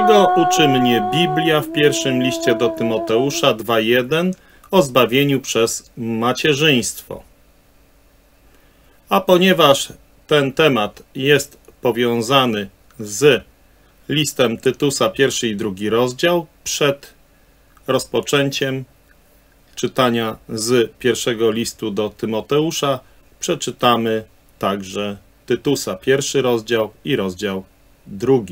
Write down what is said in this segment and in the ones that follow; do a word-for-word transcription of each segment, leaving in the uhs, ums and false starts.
Czego uczy mnie Biblia w pierwszym liście do Tymoteusza dwa jeden o zbawieniu przez macierzyństwo? A ponieważ ten temat jest powiązany z listem Tytusa, pierwszy i drugi rozdział, przed rozpoczęciem czytania z pierwszego listu do Tymoteusza przeczytamy także Tytusa, pierwszy rozdział i rozdział drugi.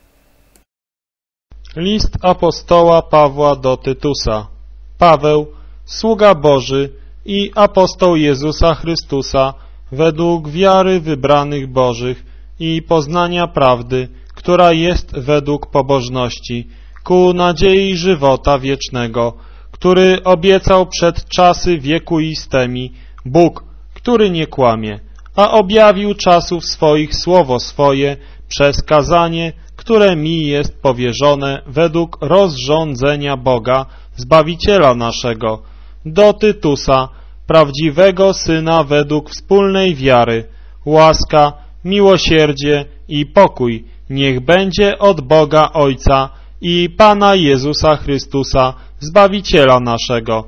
List apostoła Pawła do Tytusa. Paweł, sługa Boży i apostoł Jezusa Chrystusa, według wiary wybranych Bożych i poznania prawdy, która jest według pobożności, ku nadziei żywota wiecznego, który obiecał przed czasy wiekuistymi Bóg, który nie kłamie, a objawił czasów swoich słowo swoje przez kazanie, które mi jest powierzone według rozrządzenia Boga, Zbawiciela naszego, do Tytusa, prawdziwego Syna według wspólnej wiary, łaska, miłosierdzie i pokój niech będzie od Boga Ojca i Pana Jezusa Chrystusa, Zbawiciela naszego.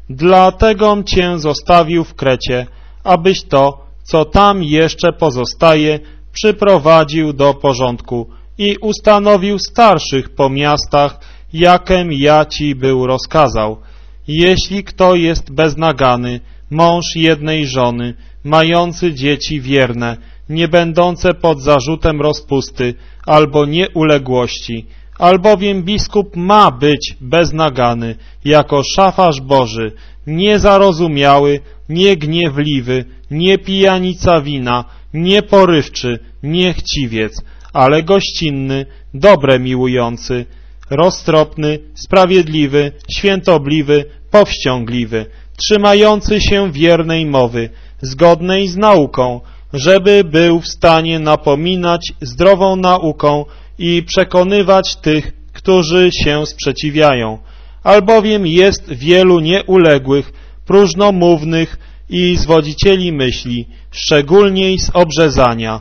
Dlategom Cię zostawił w Krecie, abyś to, co tam jeszcze pozostaje, przyprowadził do porządku i ustanowił starszych po miastach, jakem ja Ci był rozkazał. Jeśli kto jest beznagany, mąż jednej żony, mający dzieci wierne, nie będące pod zarzutem rozpusty albo nieuległości, albowiem biskup ma być beznagany, jako szafarz Boży, niezarozumiały, niegniewliwy, nie pijanica wina, nie porywczy, nie chciwiec, ale gościnny, dobre miłujący, roztropny, sprawiedliwy, świętobliwy, powściągliwy, trzymający się wiernej mowy, zgodnej z nauką, żeby był w stanie napominać zdrową nauką i przekonywać tych, którzy się sprzeciwiają. Albowiem jest wielu nieuległych, próżnomównych i zwodzicieli myśli, szczególniej z obrzezania,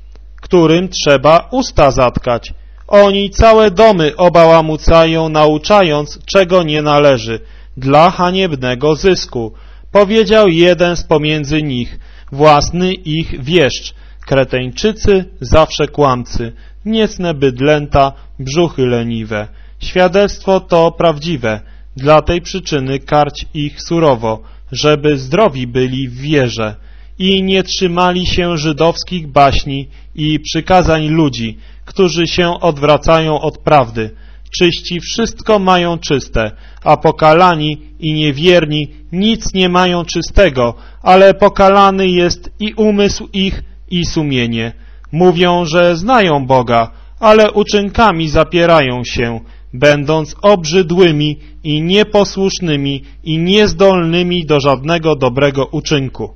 którym trzeba usta zatkać. Oni całe domy obałamucają, nauczając, czego nie należy, dla haniebnego zysku. Powiedział jeden z pomiędzy nich, własny ich wieszcz, Kreteńczycy zawsze kłamcy, niecne bydlęta, brzuchy leniwe. Świadectwo to prawdziwe, dla tej przyczyny karć ich surowo, żeby zdrowi byli w wierze i nie trzymali się żydowskich baśni i przykazań ludzi, którzy się odwracają od prawdy. Czyści wszystko mają czyste, a pokalani i niewierni nic nie mają czystego, ale pokalany jest i umysł ich, i sumienie. Mówią, że znają Boga, ale uczynkami zapierają się, będąc obrzydłymi i nieposłusznymi i niezdolnymi do żadnego dobrego uczynku.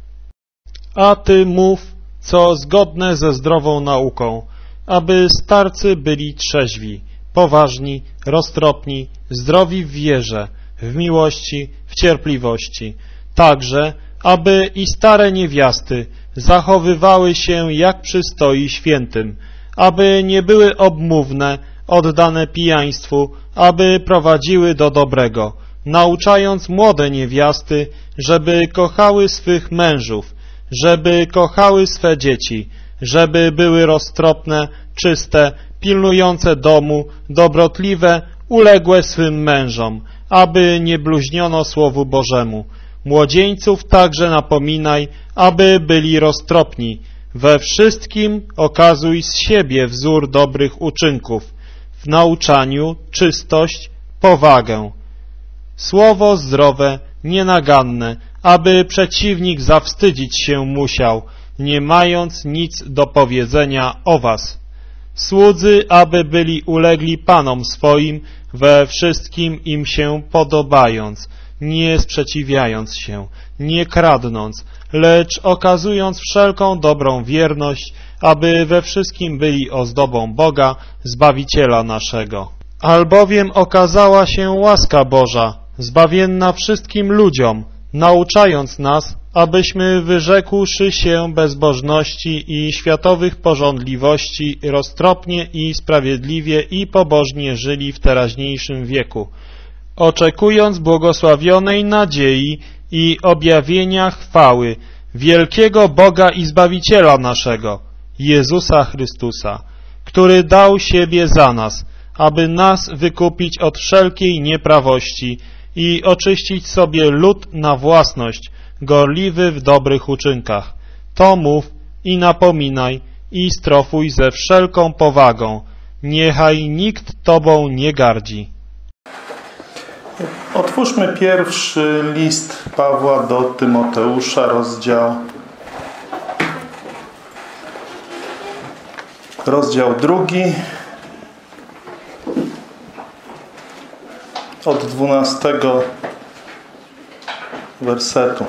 A ty mów, co zgodne ze zdrową nauką, aby starcy byli trzeźwi, poważni, roztropni, zdrowi w wierze, w miłości, w cierpliwości, także, aby i stare niewiasty zachowywały się jak przystoi świętym, aby nie były obmówne, oddane pijaństwu, aby prowadziły do dobrego, nauczając młode niewiasty, żeby kochały swych mężów, żeby kochały swe dzieci, żeby były roztropne, czyste, pilnujące domu, dobrotliwe, uległe swym mężom, aby nie bluźniono Słowu Bożemu. Młodzieńców także napominaj, aby byli roztropni. We wszystkim okazuj z siebie wzór dobrych uczynków, w nauczaniu czystość, powagę. Słowo zdrowe, nienaganne, aby przeciwnik zawstydzić się musiał, nie mając nic do powiedzenia o was. Słudzy, aby byli ulegli Panom swoim, we wszystkim im się podobając, nie sprzeciwiając się, nie kradnąc, lecz okazując wszelką dobrą wierność, aby we wszystkim byli ozdobą Boga, Zbawiciela naszego. Albowiem okazała się łaska Boża, zbawienna wszystkim ludziom, nauczając nas, abyśmy wyrzekłszy się bezbożności i światowych pożądliwości roztropnie i sprawiedliwie i pobożnie żyli w teraźniejszym wieku, oczekując błogosławionej nadziei i objawienia chwały wielkiego Boga i Zbawiciela naszego, Jezusa Chrystusa, który dał siebie za nas, aby nas wykupić od wszelkiej nieprawości i oczyścić sobie lud na własność, gorliwy w dobrych uczynkach. To mów i napominaj i strofuj ze wszelką powagą. Niechaj nikt Tobą nie gardzi. Otwórzmy pierwszy list Pawła do Tymoteusza, rozdział, rozdział drugi, od dwunastego wersetu.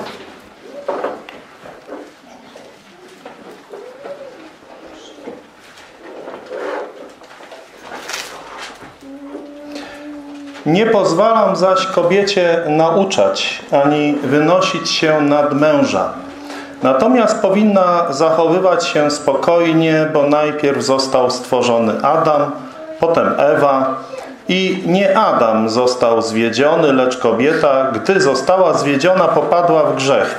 Nie pozwalam zaś kobiecie nauczać, ani wynosić się nad męża. Natomiast powinna zachowywać się spokojnie, bo najpierw został stworzony Adam, potem Ewa i nie Adam został zwiedziony, lecz kobieta, gdy została zwiedziona, popadła w grzech.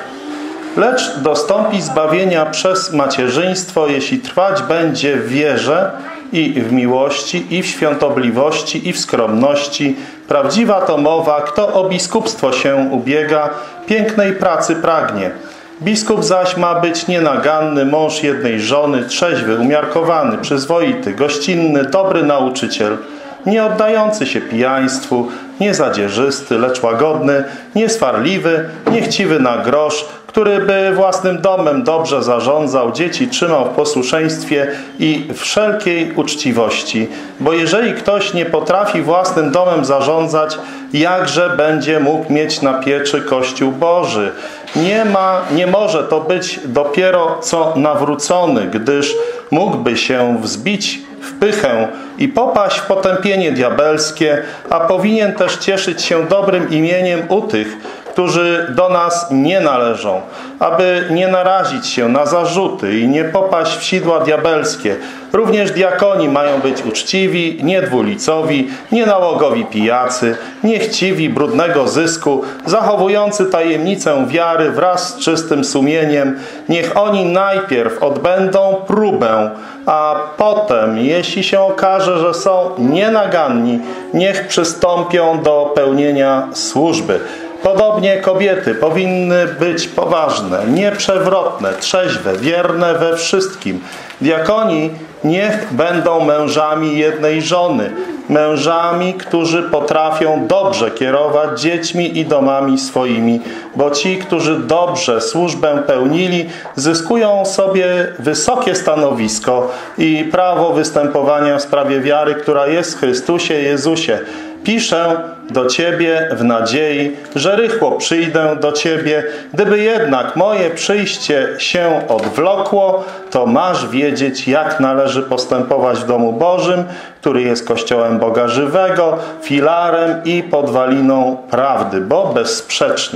Lecz dostąpi zbawienia przez macierzyństwo, jeśli trwać będzie w wierze i w miłości, i w świątobliwości, i w skromności. Prawdziwa to mowa, kto o biskupstwo się ubiega, pięknej pracy pragnie. Biskup zaś ma być nienaganny, mąż jednej żony, trzeźwy, umiarkowany, przyzwoity, gościnny, dobry nauczyciel, nie oddający się pijaństwu, nie zadzierzysty, lecz łagodny, nieswarliwy, niechciwy na grosz, który by własnym domem dobrze zarządzał, dzieci trzymał w posłuszeństwie i wszelkiej uczciwości. Bo jeżeli ktoś nie potrafi własnym domem zarządzać, jakże będzie mógł mieć na pieczy Kościół Boży? Nie ma, nie może to być dopiero co nawrócony, gdyż mógłby się wzbić w pychę i popaść w potępienie diabelskie, a powinien też cieszyć się dobrym imieniem u tych, którzy do nas nie należą, aby nie narazić się na zarzuty i nie popaść w sidła diabelskie. Również diakoni mają być uczciwi, niedwulicowi, nienałogowi pijacy, niechciwi brudnego zysku, zachowujący tajemnicę wiary wraz z czystym sumieniem. Niech oni najpierw odbędą próbę, a potem, jeśli się okaże, że są nienaganni, niech przystąpią do pełnienia służby. Podobnie kobiety powinny być poważne, nieprzewrotne, trzeźwe, wierne we wszystkim. Diakoni niech będą mężami jednej żony, mężami, którzy potrafią dobrze kierować dziećmi i domami swoimi, bo ci, którzy dobrze służbę pełnili, zyskują sobie wysokie stanowisko i prawo występowania w sprawie wiary, która jest w Chrystusie Jezusie. Piszę do Ciebie w nadziei, że rychło przyjdę do Ciebie. Gdyby jednak moje przyjście się odwlokło, to masz wiedzieć, jak należy postępować w domu Bożym, który jest Kościołem Boga żywego, filarem i podwaliną prawdy, bo bezsprzecznie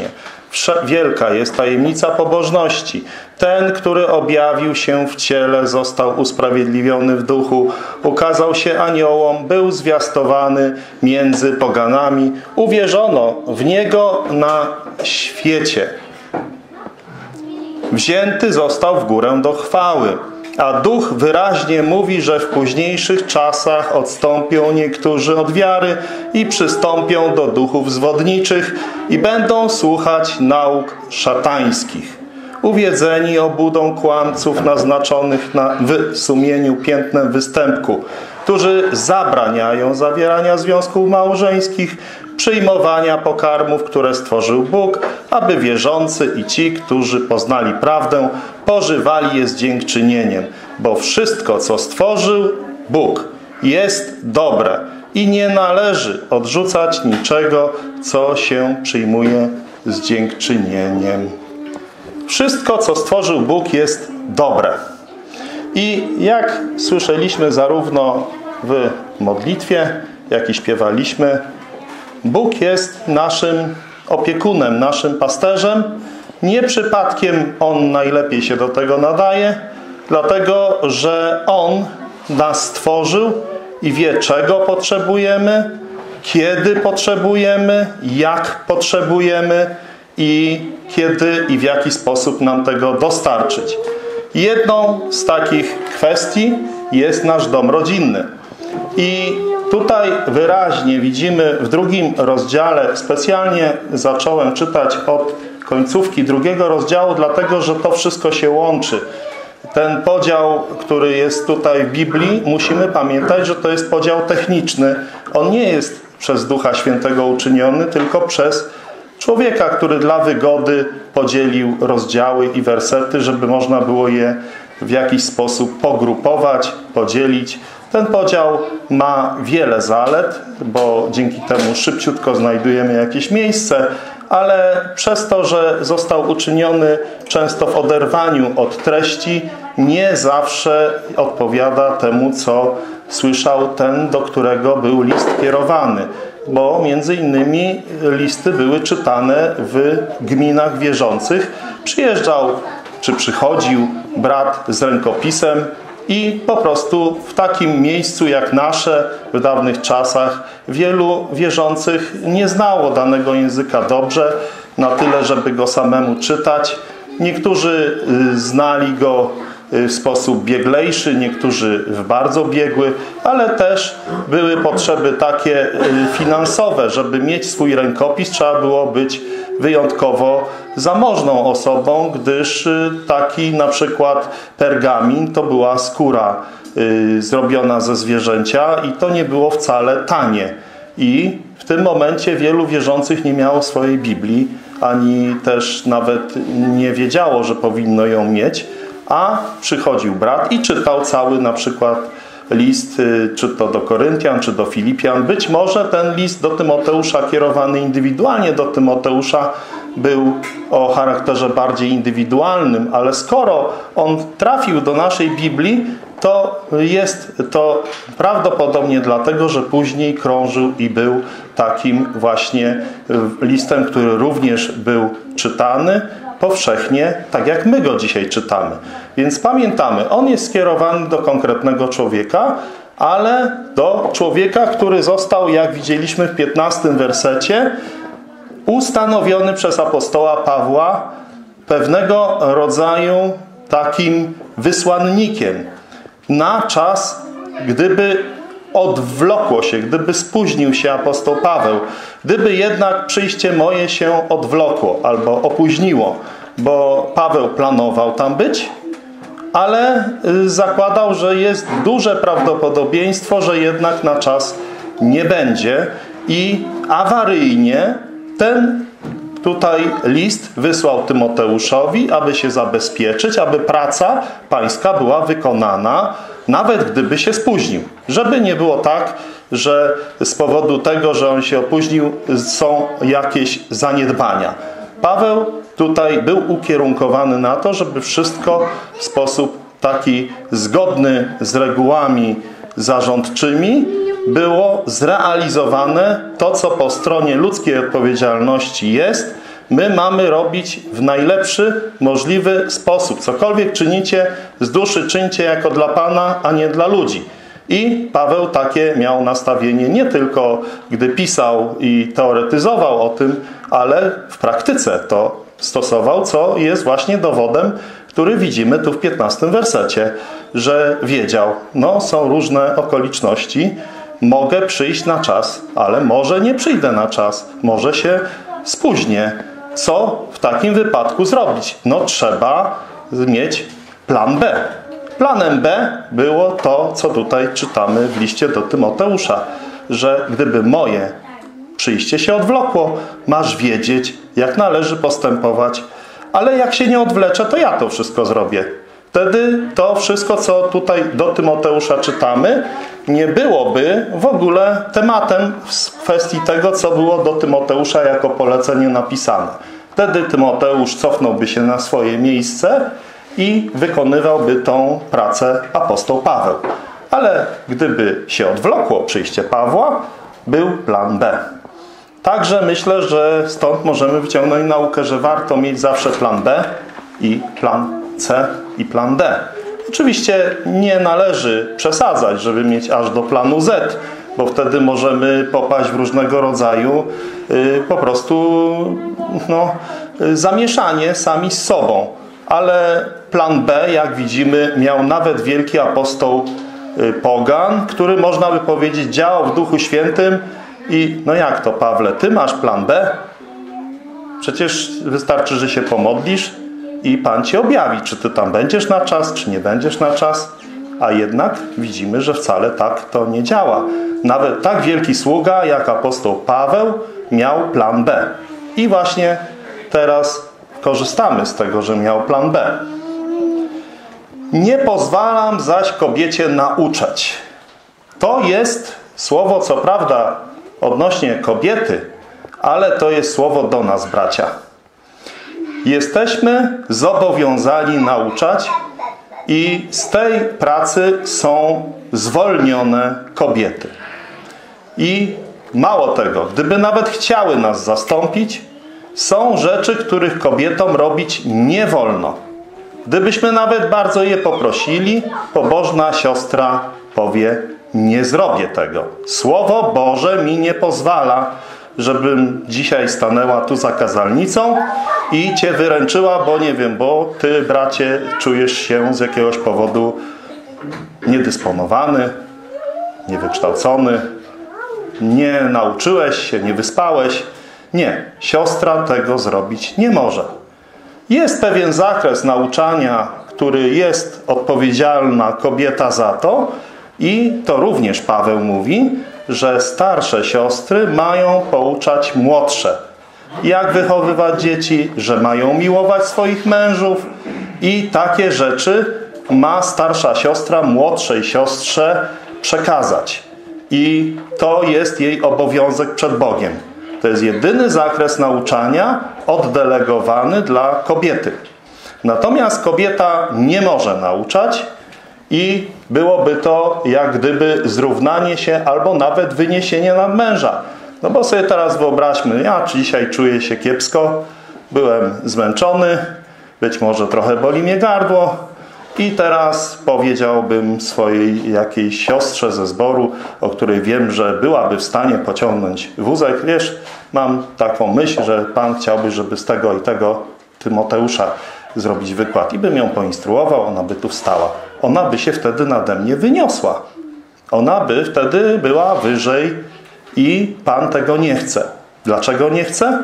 wielka jest tajemnica pobożności. Ten, który objawił się w ciele, został usprawiedliwiony w duchu, ukazał się aniołom, był zwiastowany między poganami, uwierzono w Niego na świecie. Wzięty został w górę do chwały. A Duch wyraźnie mówi, że w późniejszych czasach odstąpią niektórzy od wiary i przystąpią do duchów zwodniczych i będą słuchać nauk szatańskich. Uwiedzeni obłudą kłamców naznaczonych na w sumieniu piętnem występku, którzy zabraniają zawierania związków małżeńskich, przyjmowania pokarmów, które stworzył Bóg, aby wierzący i ci, którzy poznali prawdę, pożywali je z dziękczynieniem. Bo wszystko, co stworzył Bóg, jest dobre i nie należy odrzucać niczego, co się przyjmuje z dziękczynieniem. Wszystko, co stworzył Bóg, jest dobre. I jak słyszeliśmy zarówno w modlitwie, jak i śpiewaliśmy, Bóg jest naszym opiekunem, naszym pasterzem. Nie przypadkiem On najlepiej się do tego nadaje, dlatego że On nas stworzył i wie, czego potrzebujemy, kiedy potrzebujemy, jak potrzebujemy i kiedy i w jaki sposób nam tego dostarczyć. Jedną z takich kwestii jest nasz dom rodzinny. I tutaj wyraźnie widzimy w drugim rozdziale, specjalnie zacząłem czytać od końcówki drugiego rozdziału, dlatego że to wszystko się łączy. Ten podział, który jest tutaj w Biblii, musimy pamiętać, że to jest podział techniczny. On nie jest przez Ducha Świętego uczyniony, tylko przez człowieka, który dla wygody podzielił rozdziały i wersety, żeby można było je w jakiś sposób pogrupować, podzielić. Ten podział ma wiele zalet, bo dzięki temu szybciutko znajdujemy jakieś miejsce, ale przez to, że został uczyniony często w oderwaniu od treści, nie zawsze odpowiada temu, co słyszał ten, do którego był list kierowany. Bo między innymi listy były czytane w gminach wierzących. Przyjeżdżał, czy przychodził brat z rękopisem i po prostu w takim miejscu jak nasze w dawnych czasach wielu wierzących nie znało danego języka dobrze, na tyle, żeby go samemu czytać. Niektórzy znali go w sposób bieglejszy, niektórzy w bardzo biegły, ale też były potrzeby takie finansowe. Żeby mieć swój rękopis, trzeba było być wyjątkowo zamożną osobą, gdyż taki na przykład pergamin to była skóra zrobiona ze zwierzęcia i to nie było wcale tanie. I w tym momencie wielu wierzących nie miało swojej Biblii, ani też nawet nie wiedziało, że powinno ją mieć, a przychodził brat i czytał cały na przykład list, czy to do Koryntian, czy do Filipian. Być może ten list do Tymoteusza, kierowany indywidualnie do Tymoteusza, był o charakterze bardziej indywidualnym, ale skoro on trafił do naszej Biblii, to jest to prawdopodobnie dlatego, że później krążył i był takim właśnie listem, który również był czytany powszechnie, tak jak my go dzisiaj czytamy. Więc pamiętamy, on jest skierowany do konkretnego człowieka, ale do człowieka, który został, jak widzieliśmy w piętnastym wersecie, ustanowiony przez apostoła Pawła pewnego rodzaju takim wysłannikiem na czas, gdyby odwlokło się, gdyby spóźnił się apostoł Paweł, gdyby jednak przyjście moje się odwlokło albo opóźniło, bo Paweł planował tam być, ale zakładał, że jest duże prawdopodobieństwo, że jednak na czas nie będzie i awaryjnie ten tutaj list wysłał Tymoteuszowi, aby się zabezpieczyć, aby praca pańska była wykonana, nawet gdyby się spóźnił. Żeby nie było tak, że z powodu tego, że on się opóźnił, są jakieś zaniedbania. Paweł tutaj był ukierunkowany na to, żeby wszystko w sposób taki zgodny z regułami zarządczymi było zrealizowane. To, co po stronie ludzkiej odpowiedzialności jest, my mamy robić w najlepszy możliwy sposób. Cokolwiek czynicie z duszy, czyńcie jako dla Pana, a nie dla ludzi. I Paweł takie miał nastawienie nie tylko, gdy pisał i teoretyzował o tym, ale w praktyce to stosował, co jest właśnie dowodem, który widzimy tu w piętnastym wersecie, że wiedział, no są różne okoliczności, mogę przyjść na czas, ale może nie przyjdę na czas, może się spóźnię. Co w takim wypadku zrobić? No trzeba mieć plan B. Planem B było to, co tutaj czytamy w liście do Tymoteusza, że gdyby moje przyjście się odwlokło, masz wiedzieć, jak należy postępować, ale jak się nie odwlecze, to ja to wszystko zrobię. Wtedy to wszystko, co tutaj do Tymoteusza czytamy, nie byłoby w ogóle tematem w kwestii tego, co było do Tymoteusza jako polecenie napisane. Wtedy Tymoteusz cofnąłby się na swoje miejsce i wykonywałby tą pracę apostoł Paweł. Ale gdyby się odwlokło przyjście Pawła, był plan B. Także myślę, że stąd możemy wyciągnąć naukę, że warto mieć zawsze plan B i plan C i plan D. Oczywiście nie należy przesadzać, żeby mieć aż do planu Z, bo wtedy możemy popaść w różnego rodzaju y, po prostu no, y, zamieszanie sami z sobą. Ale plan B, jak widzimy, miał nawet wielki apostoł y, Pogan, który można by powiedzieć działał w Duchu Świętym i no jak to, Pawle, ty masz plan B? Przecież wystarczy, że się pomodlisz i Pan ci objawi, czy ty tam będziesz na czas, czy nie będziesz na czas. A jednak widzimy, że wcale tak to nie działa. Nawet tak wielki sługa jak apostoł Paweł miał plan B. I właśnie teraz korzystamy z tego, że miał plan B. Nie pozwalam zaś kobiecie nauczać. To jest słowo, co prawda, odnośnie kobiety, ale to jest słowo do nas, bracia. Jesteśmy zobowiązani nauczać i z tej pracy są zwolnione kobiety. I mało tego, gdyby nawet chciały nas zastąpić, są rzeczy, których kobietom robić nie wolno. Gdybyśmy nawet bardzo je poprosili, pobożna siostra powie, nie zrobię tego. Słowo Boże mi nie pozwala, żebym dzisiaj stanęła tu za kazalnicą i cię wyręczyła, bo nie wiem, bo ty, bracie, czujesz się z jakiegoś powodu niedysponowany, niewykształcony, nie nauczyłeś się, nie wyspałeś. Nie, siostra tego zrobić nie może. Jest pewien zakres nauczania, który jest odpowiedzialna kobieta za to i to również Paweł mówi, że starsze siostry mają pouczać młodsze. Jak wychowywać dzieci, że mają miłować swoich mężów i takie rzeczy ma starsza siostra młodszej siostrze przekazać. I to jest jej obowiązek przed Bogiem. To jest jedyny zakres nauczania oddelegowany dla kobiety. Natomiast kobieta nie może nauczać i byłoby to jak gdyby zrównanie się albo nawet wyniesienie nad męża. No bo sobie teraz wyobraźmy, ja dzisiaj czuję się kiepsko, byłem zmęczony, być może trochę boli mnie gardło i teraz powiedziałbym swojej jakiejś siostrze ze zboru, o której wiem, że byłaby w stanie pociągnąć wózek. Wiesz, mam taką myśl, że Pan chciałby, żeby z tego i tego Tymoteusza zrobić wykład i bym ją poinstruował, ona by tu wstała. Ona by się wtedy nade mnie wyniosła. Ona by wtedy była wyżej i Pan tego nie chce. Dlaczego nie chce?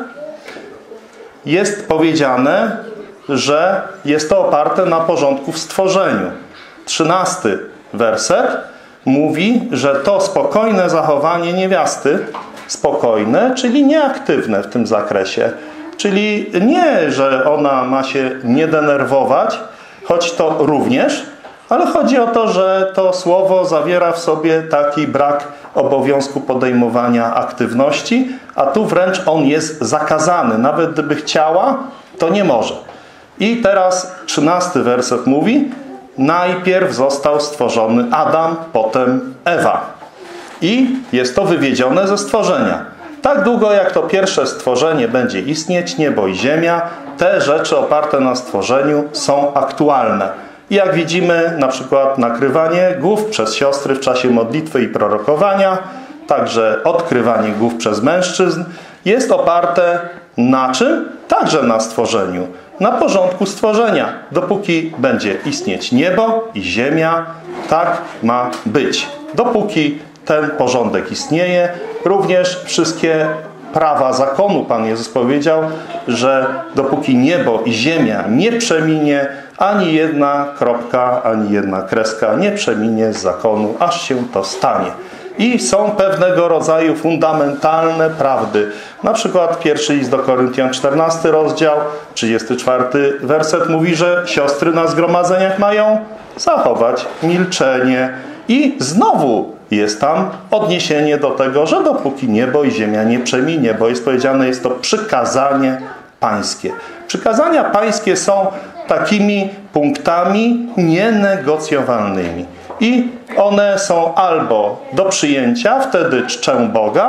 Jest powiedziane, że jest to oparte na porządku w stworzeniu. Trzynasty werset mówi, że to spokojne zachowanie niewiasty, spokojne, czyli nieaktywne w tym zakresie. Czyli nie, że ona ma się nie denerwować, choć to również, ale chodzi o to, że to słowo zawiera w sobie taki brak obowiązku podejmowania aktywności, a tu wręcz on jest zakazany. Nawet gdyby chciała, to nie może. I teraz trzynasty werset mówi, najpierw został stworzony Adam, potem Ewa. I jest to wywiedzione ze stworzenia. Tak długo jak to pierwsze stworzenie będzie istnieć, niebo i ziemia, te rzeczy oparte na stworzeniu są aktualne. I jak widzimy, na przykład nakrywanie głów przez siostry w czasie modlitwy i prorokowania, także odkrywanie głów przez mężczyzn, jest oparte na czym? Także na stworzeniu. Na porządku stworzenia. Dopóki będzie istnieć niebo i ziemia, tak ma być. Dopóki ten porządek istnieje, również wszystkie prawa zakonu, Pan Jezus powiedział, że dopóki niebo i ziemia nie przeminie, ani jedna kropka, ani jedna kreska nie przeminie z zakonu, aż się to stanie. I są pewnego rodzaju fundamentalne prawdy. Na przykład pierwszy list do Koryntian, czternasty rozdział, trzydziesty czwarty werset mówi, że siostry na zgromadzeniach mają zachować milczenie. I znowu jest tam odniesienie do tego, że dopóki niebo i ziemia nie przeminie, bo jest powiedziane, jest to przykazanie pańskie. Przykazania pańskie są takimi punktami nienegocjowalnymi. I one są albo do przyjęcia, wtedy czczę Boga,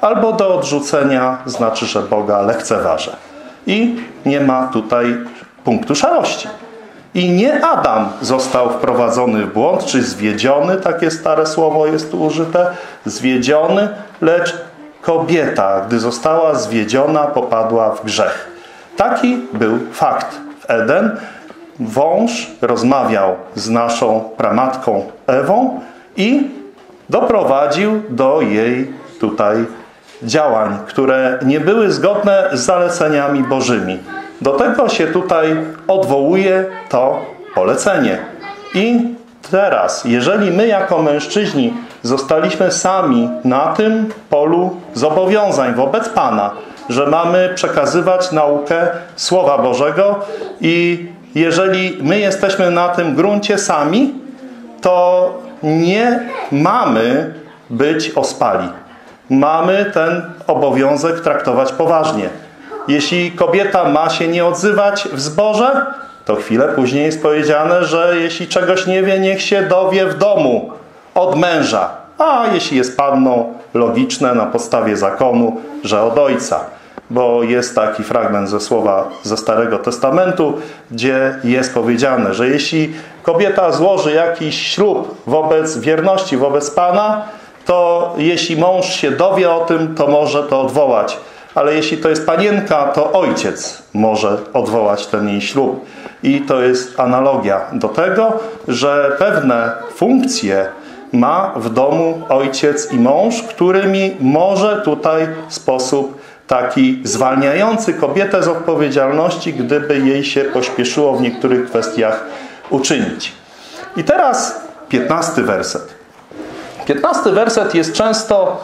albo do odrzucenia, znaczy, że Boga lekceważę. I nie ma tutaj punktu szarości. I nie Adam został wprowadzony w błąd, czy zwiedziony, takie stare słowo jest tu użyte, zwiedziony, lecz kobieta, gdy została zwiedziona, popadła w grzech. Taki był fakt. W Eden wąż rozmawiał z naszą pramatką Ewą i doprowadził do jej tutaj działań, które nie były zgodne z zaleceniami Bożymi. Do tego się tutaj odwołuje to polecenie. I teraz, jeżeli my jako mężczyźni zostaliśmy sami na tym polu zobowiązań wobec Pana, że mamy przekazywać naukę Słowa Bożego i jeżeli my jesteśmy na tym gruncie sami, to nie mamy być ospali. Mamy ten obowiązek traktować poważnie. Jeśli kobieta ma się nie odzywać w zborze, to chwilę później jest powiedziane, że jeśli czegoś nie wie, niech się dowie w domu od męża. A jeśli jest panną, logiczne na podstawie zakonu, że od ojca. Bo jest taki fragment ze słowa ze Starego Testamentu, gdzie jest powiedziane, że jeśli kobieta złoży jakiś ślub wobec wierności wobec Pana, to jeśli mąż się dowie o tym, to może to odwołać. Ale jeśli to jest panienka, to ojciec może odwołać ten jej ślub. I to jest analogia do tego, że pewne funkcje ma w domu ojciec i mąż, którymi może tutaj w sposób taki zwalniający kobietę z odpowiedzialności, gdyby jej się pośpieszyło w niektórych kwestiach uczynić. I teraz piętnasty werset. Piętnasty werset jest często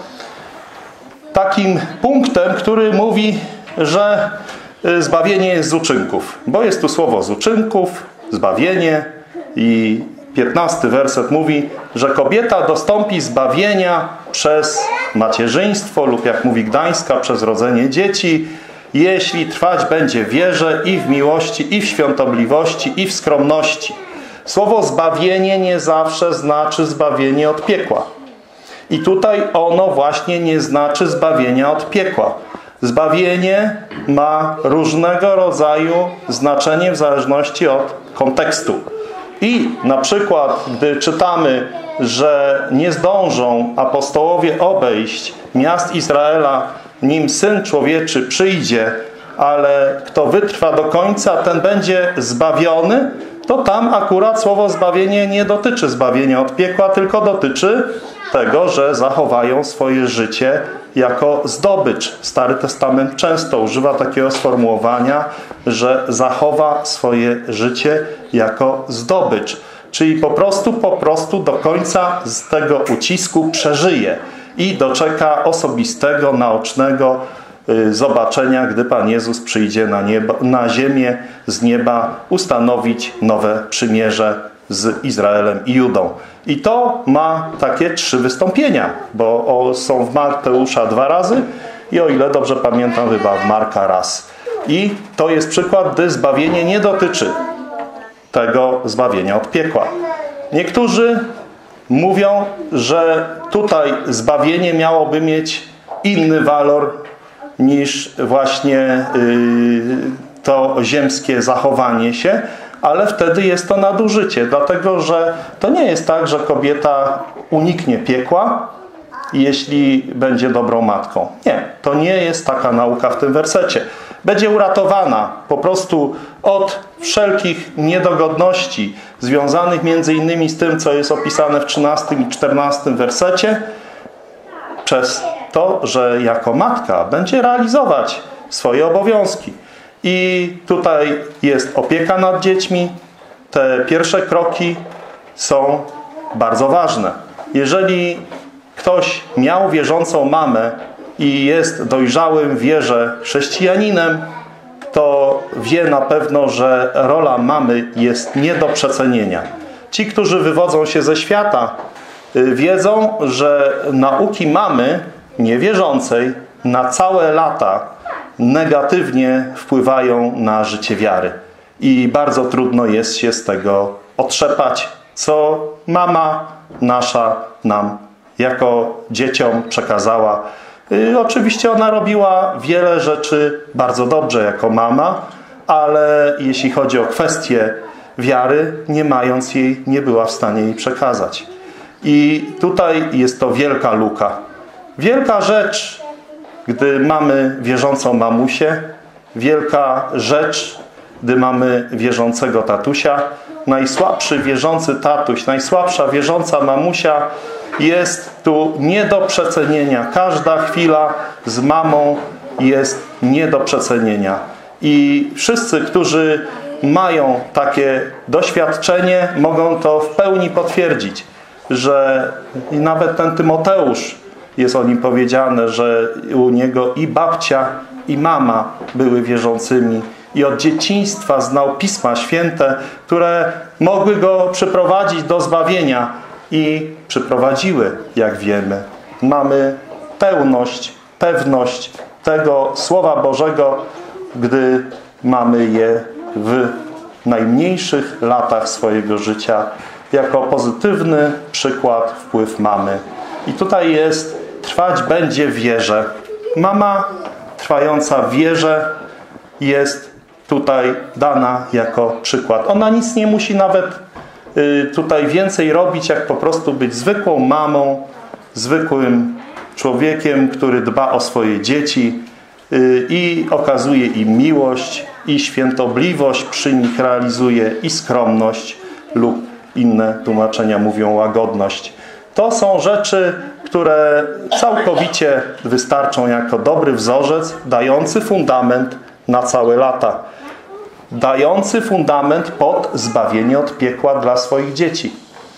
takim punktem, który mówi, że zbawienie jest z uczynków. Bo jest tu słowo z uczynków, zbawienie i piętnasty werset mówi, że kobieta dostąpi zbawienia przez macierzyństwo lub jak mówi Gdańska, przez rodzenie dzieci, jeśli trwać będzie w wierze i w miłości, i w świątobliwości, i w skromności. Słowo zbawienie nie zawsze znaczy zbawienie od piekła. I tutaj ono właśnie nie znaczy zbawienia od piekła. Zbawienie ma różnego rodzaju znaczenie w zależności od kontekstu. I na przykład, gdy czytamy, że nie zdążą apostołowie obejść miast Izraela, nim Syn Człowieczy przyjdzie, ale kto wytrwa do końca, ten będzie zbawiony, to tam akurat słowo zbawienie nie dotyczy zbawienia od piekła, tylko dotyczy tego, że zachowają swoje życie jako zdobycz. Stary Testament często używa takiego sformułowania, że zachowa swoje życie jako zdobycz. Czyli po prostu, po prostu do końca z tego ucisku przeżyje i doczeka osobistego, naocznego zobaczenia, gdy Pan Jezus przyjdzie na, niebo, na ziemię z nieba ustanowić nowe przymierze z Izraelem i Judą. I to ma takie trzy wystąpienia, bo są w Mateusza dwa razy i o ile dobrze pamiętam, chyba w Marka raz. I to jest przykład, gdy zbawienie nie dotyczy tego zbawienia od piekła. Niektórzy mówią, że tutaj zbawienie miałoby mieć inny walor niż właśnie to ziemskie zachowanie się, ale wtedy jest to nadużycie, dlatego że to nie jest tak, że kobieta uniknie piekła, jeśli będzie dobrą matką. Nie, to nie jest taka nauka w tym wersecie. Będzie uratowana po prostu od wszelkich niedogodności związanych między innymi z tym, co jest opisane w trzynastym i czternastym wersecie, przez to, że jako matka będzie realizować swoje obowiązki. I tutaj jest opieka nad dziećmi. Te pierwsze kroki są bardzo ważne. Jeżeli ktoś miał wierzącą mamę i jest dojrzałym w wierze chrześcijaninem, to wie na pewno, że rola mamy jest nie do przecenienia. Ci, którzy wywodzą się ze świata, wiedzą, że nauki mamy niewierzącej na całe lata negatywnie wpływają na życie wiary. I bardzo trudno jest się z tego otrzepać, co mama nasza nam jako dzieciom przekazała Y, oczywiście ona robiła wiele rzeczy bardzo dobrze jako mama, ale jeśli chodzi o kwestię wiary, nie mając jej, nie była w stanie jej przekazać. I tutaj jest to wielka luka. Wielka rzecz, gdy mamy wierzącą mamusię, wielka rzecz, gdy mamy wierzącego tatusia. Najsłabszy wierzący tatuś, najsłabsza wierząca mamusia jest tu nie do przecenienia. Każda chwila z mamą jest nie do przecenienia. I wszyscy, którzy mają takie doświadczenie, mogą to w pełni potwierdzić, że nawet ten Tymoteusz, jest o nim powiedziane, że u niego i babcia, i mama były wierzącymi i od dzieciństwa znał Pisma Święte, które mogły go przyprowadzić do zbawienia i przyprowadziły, jak wiemy. Mamy pełność, pewność tego Słowa Bożego, gdy mamy je w najmniejszych latach swojego życia jako pozytywny przykład, wpływ mamy. I tutaj jest: trwać będzie w wierze. Mama trwająca w wierze jest tutaj dana jako przykład. Ona nic nie musi nawet y, tutaj więcej robić, jak po prostu być zwykłą mamą, zwykłym człowiekiem, który dba o swoje dzieci y, i okazuje im miłość i świętobliwość przy nich realizuje i skromność, lub inne tłumaczenia mówią łagodność. To są rzeczy, które całkowicie wystarczą jako dobry wzorzec, dający fundament na całe lata. Dający fundament pod zbawienie od piekła dla swoich dzieci.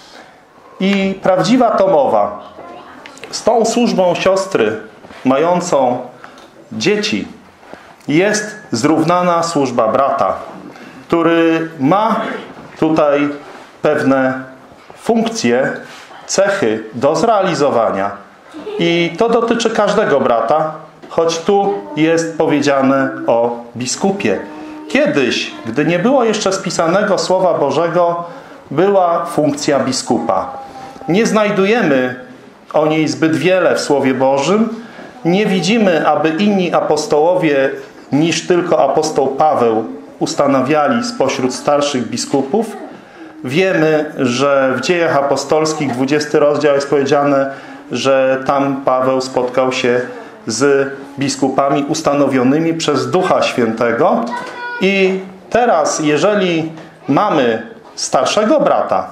I prawdziwa Tomowa z tą służbą siostry mającą dzieci jest zrównana służba brata, który ma tutaj pewne funkcje, cechy do zrealizowania. I to dotyczy każdego brata, choć tu jest powiedziane o biskupie. Kiedyś, gdy nie było jeszcze spisanego Słowa Bożego, była funkcja biskupa. Nie znajdujemy o niej zbyt wiele w Słowie Bożym. Nie widzimy, aby inni apostołowie niż tylko apostoł Paweł ustanawiali spośród starszych biskupów. Wiemy, że w Dziejach Apostolskich, dwudziesty rozdział, jest powiedziane, że tam Paweł spotkał się z biskupami ustanowionymi przez Ducha Świętego. I teraz, jeżeli mamy starszego brata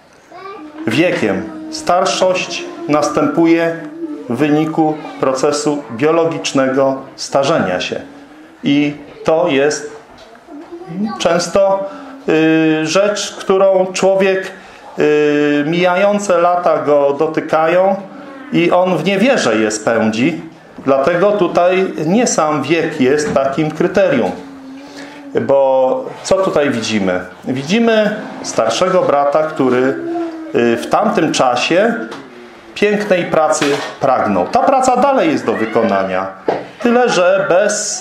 wiekiem, starszość następuje w wyniku procesu biologicznego starzenia się. I to jest często y, rzecz, którą człowiek, y, mijające lata go dotykają i on w niewierze je spędzi. Dlatego tutaj nie sam wiek jest takim kryterium. Bo co tutaj widzimy? Widzimy starszego brata, który w tamtym czasie pięknej pracy pragnął. Ta praca dalej jest do wykonania. Tyle, że bez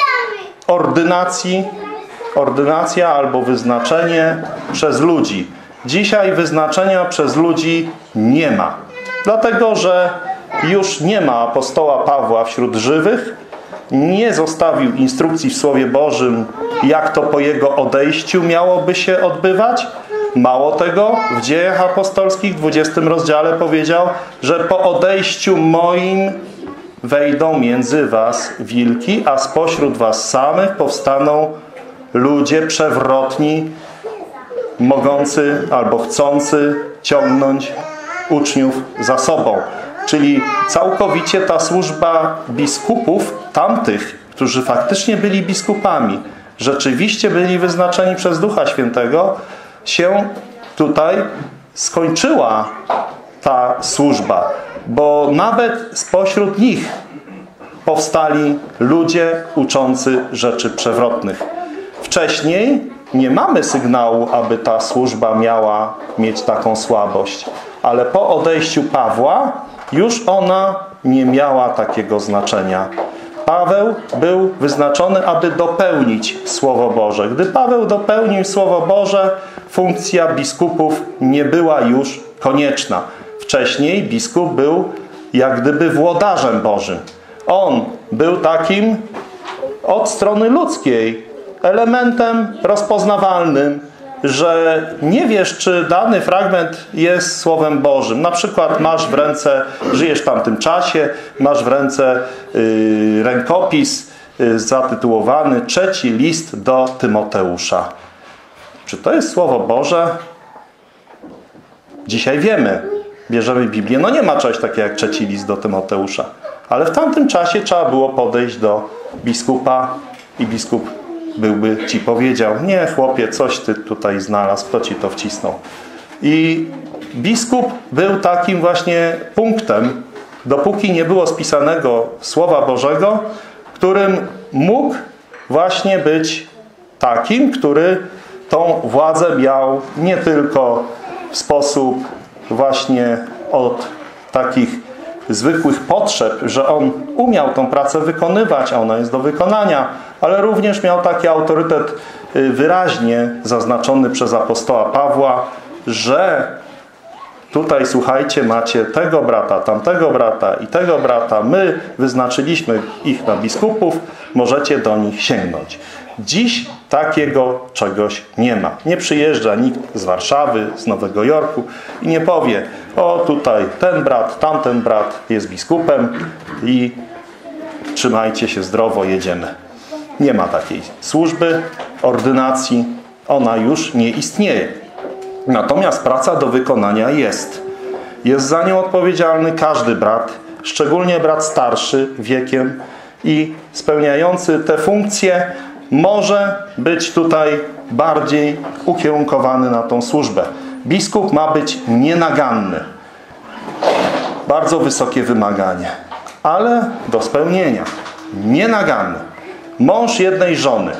ordynacji, ordynacja albo wyznaczenie przez ludzi. Dzisiaj wyznaczenia przez ludzi nie ma. Dlatego, że już nie ma apostoła Pawła wśród żywych, nie zostawił instrukcji w Słowie Bożym, jak to po jego odejściu miałoby się odbywać. Mało tego, w Dziejach Apostolskich, w dwudziestym rozdziale powiedział, że po odejściu moim wejdą między was wilki, a spośród was samych powstaną ludzie przewrotni, mogący albo chcący ciągnąć uczniów za sobą. Czyli całkowicie ta służba biskupów, tamtych, którzy faktycznie byli biskupami, rzeczywiście byli wyznaczeni przez Ducha Świętego, się tutaj skończyła ta służba. Bo nawet spośród nich powstali ludzie uczący rzeczy przewrotnych. Wcześniej nie mamy sygnału, aby ta służba miała mieć taką słabość. Ale po odejściu Pawła już ona nie miała takiego znaczenia. Paweł był wyznaczony, aby dopełnić Słowo Boże. Gdy Paweł dopełnił Słowo Boże, funkcja biskupów nie była już konieczna. Wcześniej biskup był jak gdyby włodarzem Bożym. On był takim od strony ludzkiej elementem rozpoznawalnym, że nie wiesz, czy dany fragment jest Słowem Bożym. Na przykład masz w ręce, żyjesz w tamtym czasie, masz w ręce yy, rękopis yy, zatytułowany Trzeci list do Tymoteusza. Czy to jest Słowo Boże? Dzisiaj wiemy, bierzemy Biblię. No nie ma czegoś takiego jak Trzeci list do Tymoteusza. Ale w tamtym czasie trzeba było podejść do biskupa i biskup byłby ci powiedział: nie chłopie, coś ty tutaj znalazł, kto ci to wcisnął. I biskup był takim właśnie punktem, dopóki nie było spisanego Słowa Bożego, którym mógł właśnie być takim, który tą władzę miał nie tylko w sposób właśnie od takich zwykłych potrzeb, że on umiał tą pracę wykonywać, a ona jest do wykonania, ale również miał taki autorytet wyraźnie zaznaczony przez apostoła Pawła, że tutaj, słuchajcie, macie tego brata, tamtego brata i tego brata, my wyznaczyliśmy ich na biskupów, możecie do nich sięgnąć. Dziś takiego czegoś nie ma. Nie przyjeżdża nikt z Warszawy, z Nowego Jorku i nie powie: o tutaj ten brat, tamten brat jest biskupem i trzymajcie się zdrowo, jedziemy. Nie ma takiej służby, ordynacji, ona już nie istnieje. Natomiast praca do wykonania jest. Jest za nią odpowiedzialny każdy brat, szczególnie brat starszy wiekiem i spełniający te funkcje może być tutaj bardziej ukierunkowany na tą służbę. Biskup ma być nienaganny. Bardzo wysokie wymaganie, ale do spełnienia. Nienaganny. Mąż jednej żony.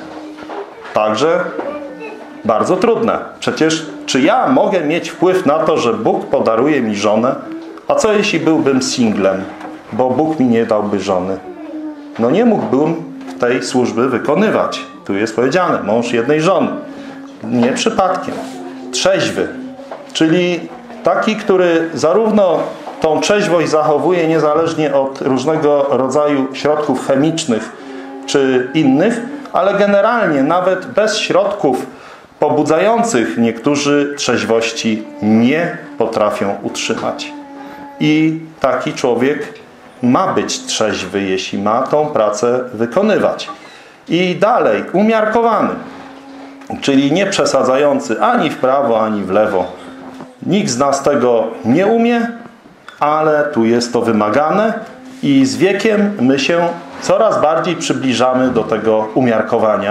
Także bardzo trudne. Przecież czy ja mogę mieć wpływ na to, że Bóg podaruje mi żonę? A co jeśli byłbym singlem, bo Bóg mi nie dałby żony? No nie mógłbym tej służby wykonywać. Tu jest powiedziane, mąż jednej żony. Nie przypadkiem. Trzeźwy, czyli taki, który zarówno tą trzeźwość zachowuje niezależnie od różnego rodzaju środków chemicznych czy innych, ale generalnie nawet bez środków pobudzających niektórzy trzeźwości nie potrafią utrzymać. I taki człowiek ma być trzeźwy, jeśli ma tą pracę wykonywać. I dalej, umiarkowany, czyli nie przesadzający ani w prawo, ani w lewo. Nikt z nas tego nie umie, ale tu jest to wymagane i z wiekiem my się coraz bardziej przybliżamy do tego umiarkowania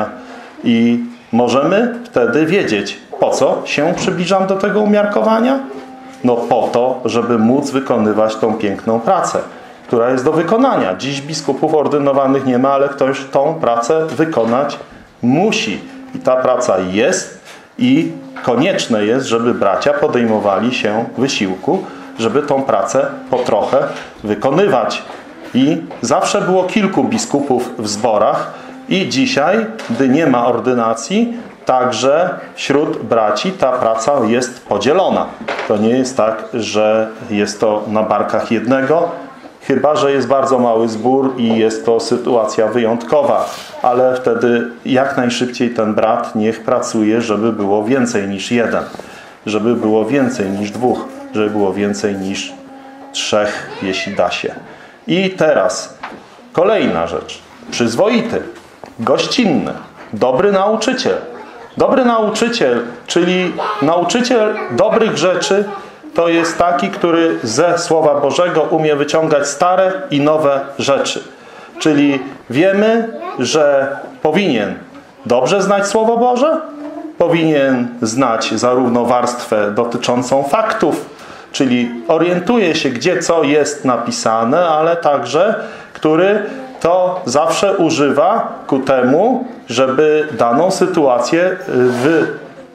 i możemy wtedy wiedzieć, po co się przybliżam do tego umiarkowania? No po to, żeby móc wykonywać tą piękną pracę, która jest do wykonania. Dziś biskupów ordynowanych nie ma, ale ktoś tą pracę wykonać musi. I ta praca jest i konieczne jest, żeby bracia podejmowali się wysiłku, żeby tą pracę po trochę wykonywać. I zawsze było kilku biskupów w zborach i dzisiaj, gdy nie ma ordynacji, także wśród braci ta praca jest podzielona. To nie jest tak, że jest to na barkach jednego, chyba że jest bardzo mały zbór i jest to sytuacja wyjątkowa. Ale wtedy jak najszybciej ten brat niech pracuje, żeby było więcej niż jeden. Żeby było więcej niż dwóch. Żeby było więcej niż trzech, jeśli da się. I teraz kolejna rzecz. Przyzwoity, gościnny, dobry nauczyciel. Dobry nauczyciel, czyli nauczyciel dobrych rzeczy, to jest taki, który ze Słowa Bożego umie wyciągać stare i nowe rzeczy. Czyli wiemy, że powinien dobrze znać Słowo Boże, powinien znać zarówno warstwę dotyczącą faktów, czyli orientuje się, gdzie co jest napisane, ale także, który to zawsze używa ku temu, żeby daną sytuację w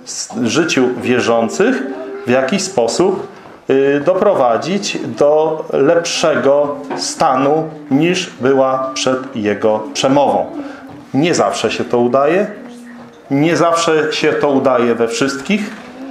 życiu wierzących w jakiś sposób doprowadzić do lepszego stanu niż była przed jego przemową. Nie zawsze się to udaje, nie zawsze się to udaje we wszystkich,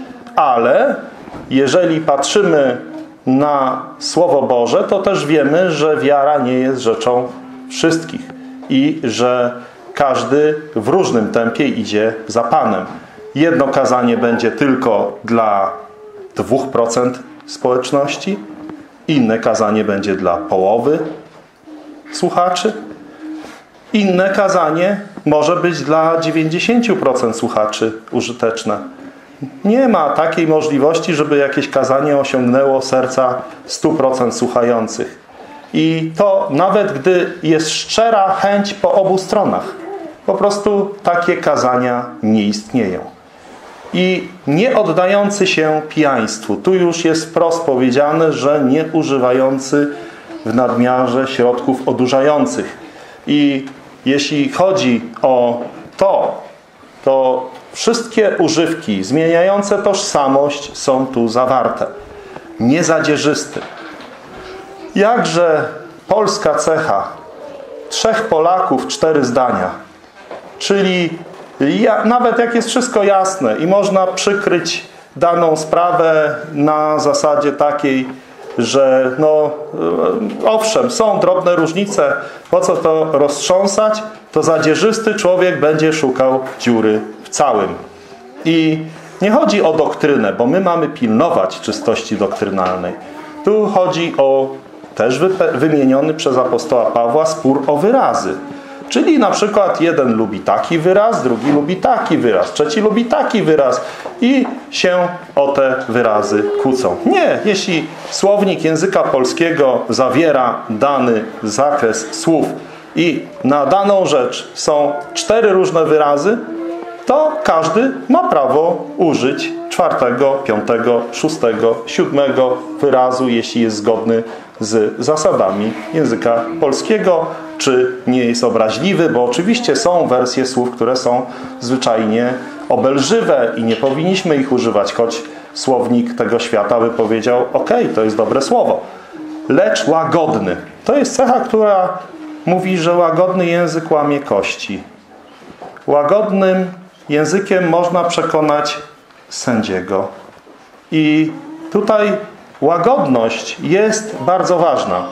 ale jeżeli patrzymy na Słowo Boże, to też wiemy, że wiara nie jest rzeczą wszystkich i że każdy w różnym tempie idzie za Panem. Jedno kazanie będzie tylko dla dwóch procent społeczności, inne kazanie będzie dla połowy słuchaczy, inne kazanie może być dla dziewięćdziesięciu procent słuchaczy użyteczne. Nie ma takiej możliwości, żeby jakieś kazanie osiągnęło serca stu procent słuchających. I to nawet gdy jest szczera chęć po obu stronach. Po prostu takie kazania nie istnieją. I nie oddający się pijaństwu. Tu już jest wprost powiedziane, że nie używający w nadmiarze środków odurzających. I jeśli chodzi o to, to wszystkie używki zmieniające tożsamość są tu zawarte. Niezadzierzysty. Jakże polska cecha. Trzech Polaków, cztery zdania. Czyli ja, nawet jak jest wszystko jasne i można przykryć daną sprawę na zasadzie takiej, że no owszem, są drobne różnice, po co to roztrząsać, to zadzierzysty człowiek będzie szukał dziury w całym. I nie chodzi o doktrynę, bo my mamy pilnować czystości doktrynalnej. Tu chodzi o też wymieniony przez apostoła Pawła spór o wyrazy. Czyli na przykład jeden lubi taki wyraz, drugi lubi taki wyraz, trzeci lubi taki wyraz i się o te wyrazy kłócą. Nie, jeśli słownik języka polskiego zawiera dany zakres słów i na daną rzecz są cztery różne wyrazy, to każdy ma prawo użyć czwartego, piątego, szóstego, siódmego wyrazu, jeśli jest zgodny z zasadami języka polskiego, czy nie jest obraźliwy, bo oczywiście są wersje słów, które są zwyczajnie obelżywe i nie powinniśmy ich używać, choć słownik tego świata by powiedział, ok, to jest dobre słowo. Lecz łagodny. To jest cecha, która mówi, że łagodny język łamie kości. Łagodnym językiem można przekonać sędziego. I tutaj łagodność jest bardzo ważna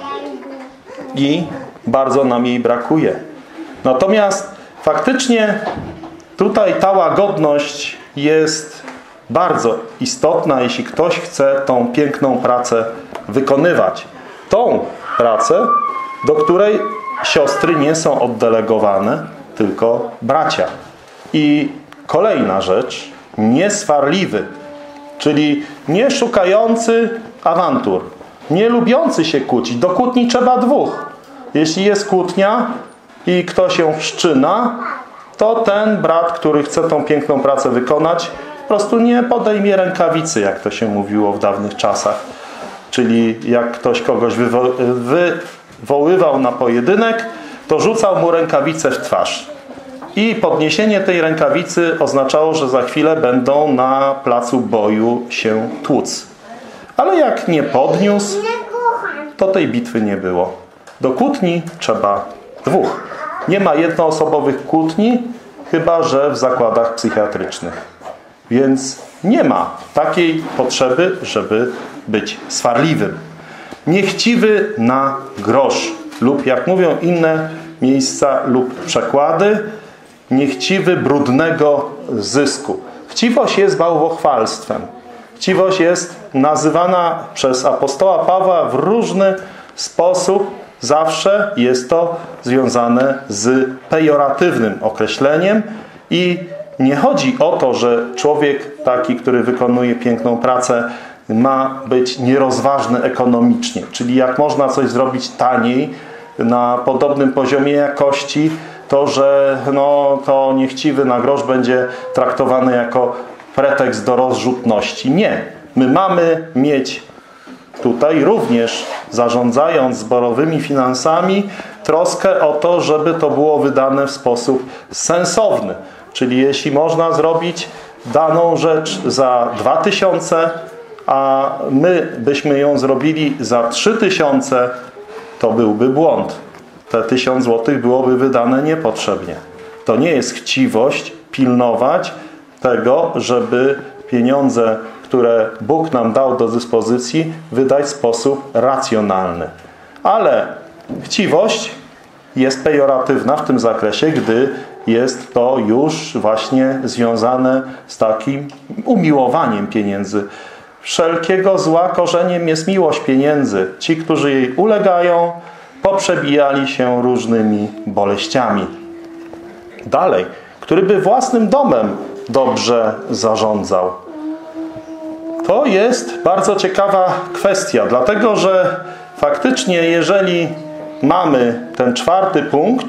i bardzo nam jej brakuje. Natomiast faktycznie tutaj ta łagodność jest bardzo istotna, jeśli ktoś chce tą piękną pracę wykonywać. Tą pracę, do której siostry nie są oddelegowane, tylko bracia. I kolejna rzecz, nieswarliwy, czyli nie szukający awantur, nie lubiący się kłócić. Do kłótni trzeba dwóch. Jeśli jest kłótnia i ktoś się wszczyna, to ten brat, który chce tą piękną pracę wykonać, po prostu nie podejmie rękawicy, jak to się mówiło w dawnych czasach. Czyli jak ktoś kogoś wywo- wywoływał na pojedynek, to rzucał mu rękawicę w twarz. I podniesienie tej rękawicy oznaczało, że za chwilę będą na placu boju się tłuc. Ale jak nie podniósł, to tej bitwy nie było. Do kłótni trzeba dwóch. Nie ma jednoosobowych kłótni, chyba że w zakładach psychiatrycznych. Więc nie ma takiej potrzeby, żeby być swarliwym. Niechciwy na grosz lub, jak mówią inne miejsca lub przekłady, niechciwy brudnego zysku. Chciwość jest bałwochwalstwem. Chciwość jest nazywana przez apostoła Pawła w różny sposób. Zawsze jest to związane z pejoratywnym określeniem i nie chodzi o to, że człowiek taki, który wykonuje piękną pracę, ma być nierozważny ekonomicznie. Czyli jak można coś zrobić taniej, na podobnym poziomie jakości, to, że no, to niechciwy na grosz będzie traktowany jako pretekst do rozrzutności. Nie. My mamy mieć tutaj również, zarządzając zborowymi finansami, troskę o to, żeby to było wydane w sposób sensowny. Czyli jeśli można zrobić daną rzecz za dwa tysiące, a my byśmy ją zrobili za trzy tysiące, to byłby błąd. Te tysiąc złotych byłoby wydane niepotrzebnie. To nie jest chciwość pilnować tego, żeby pieniądze, które Bóg nam dał do dyspozycji, wydać w sposób racjonalny. Ale chciwość jest pejoratywna w tym zakresie, gdy jest to już właśnie związane z takim umiłowaniem pieniędzy. Wszelkiego zła korzeniem jest miłość pieniędzy. Ci, którzy jej ulegają, poprzebijali się różnymi boleściami. Dalej, który by własnym domem dobrze zarządzał. To jest bardzo ciekawa kwestia, dlatego że faktycznie jeżeli mamy ten czwarty punkt,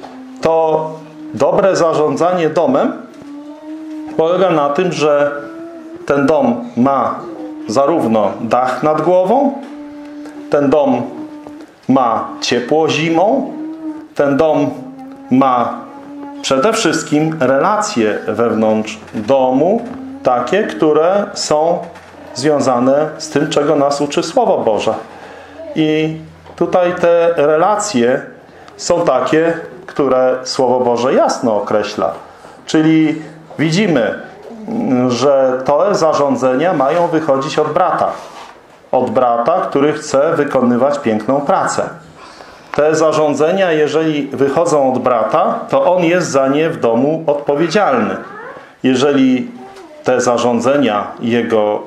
to dobre zarządzanie domem polega na tym, że ten dom ma zarówno dach nad głową, ten dom ma ciepło zimą, ten dom ma przede wszystkim relacje wewnątrz domu, takie, które są związane z tym, czego nas uczy Słowo Boże. I tutaj te relacje są takie, które Słowo Boże jasno określa. Czyli widzimy, że te zarządzenia mają wychodzić od brata. Od brata, który chce wykonywać piękną pracę. Te zarządzenia, jeżeli wychodzą od brata, to on jest za nie w domu odpowiedzialny. Jeżeli te zarządzenia jego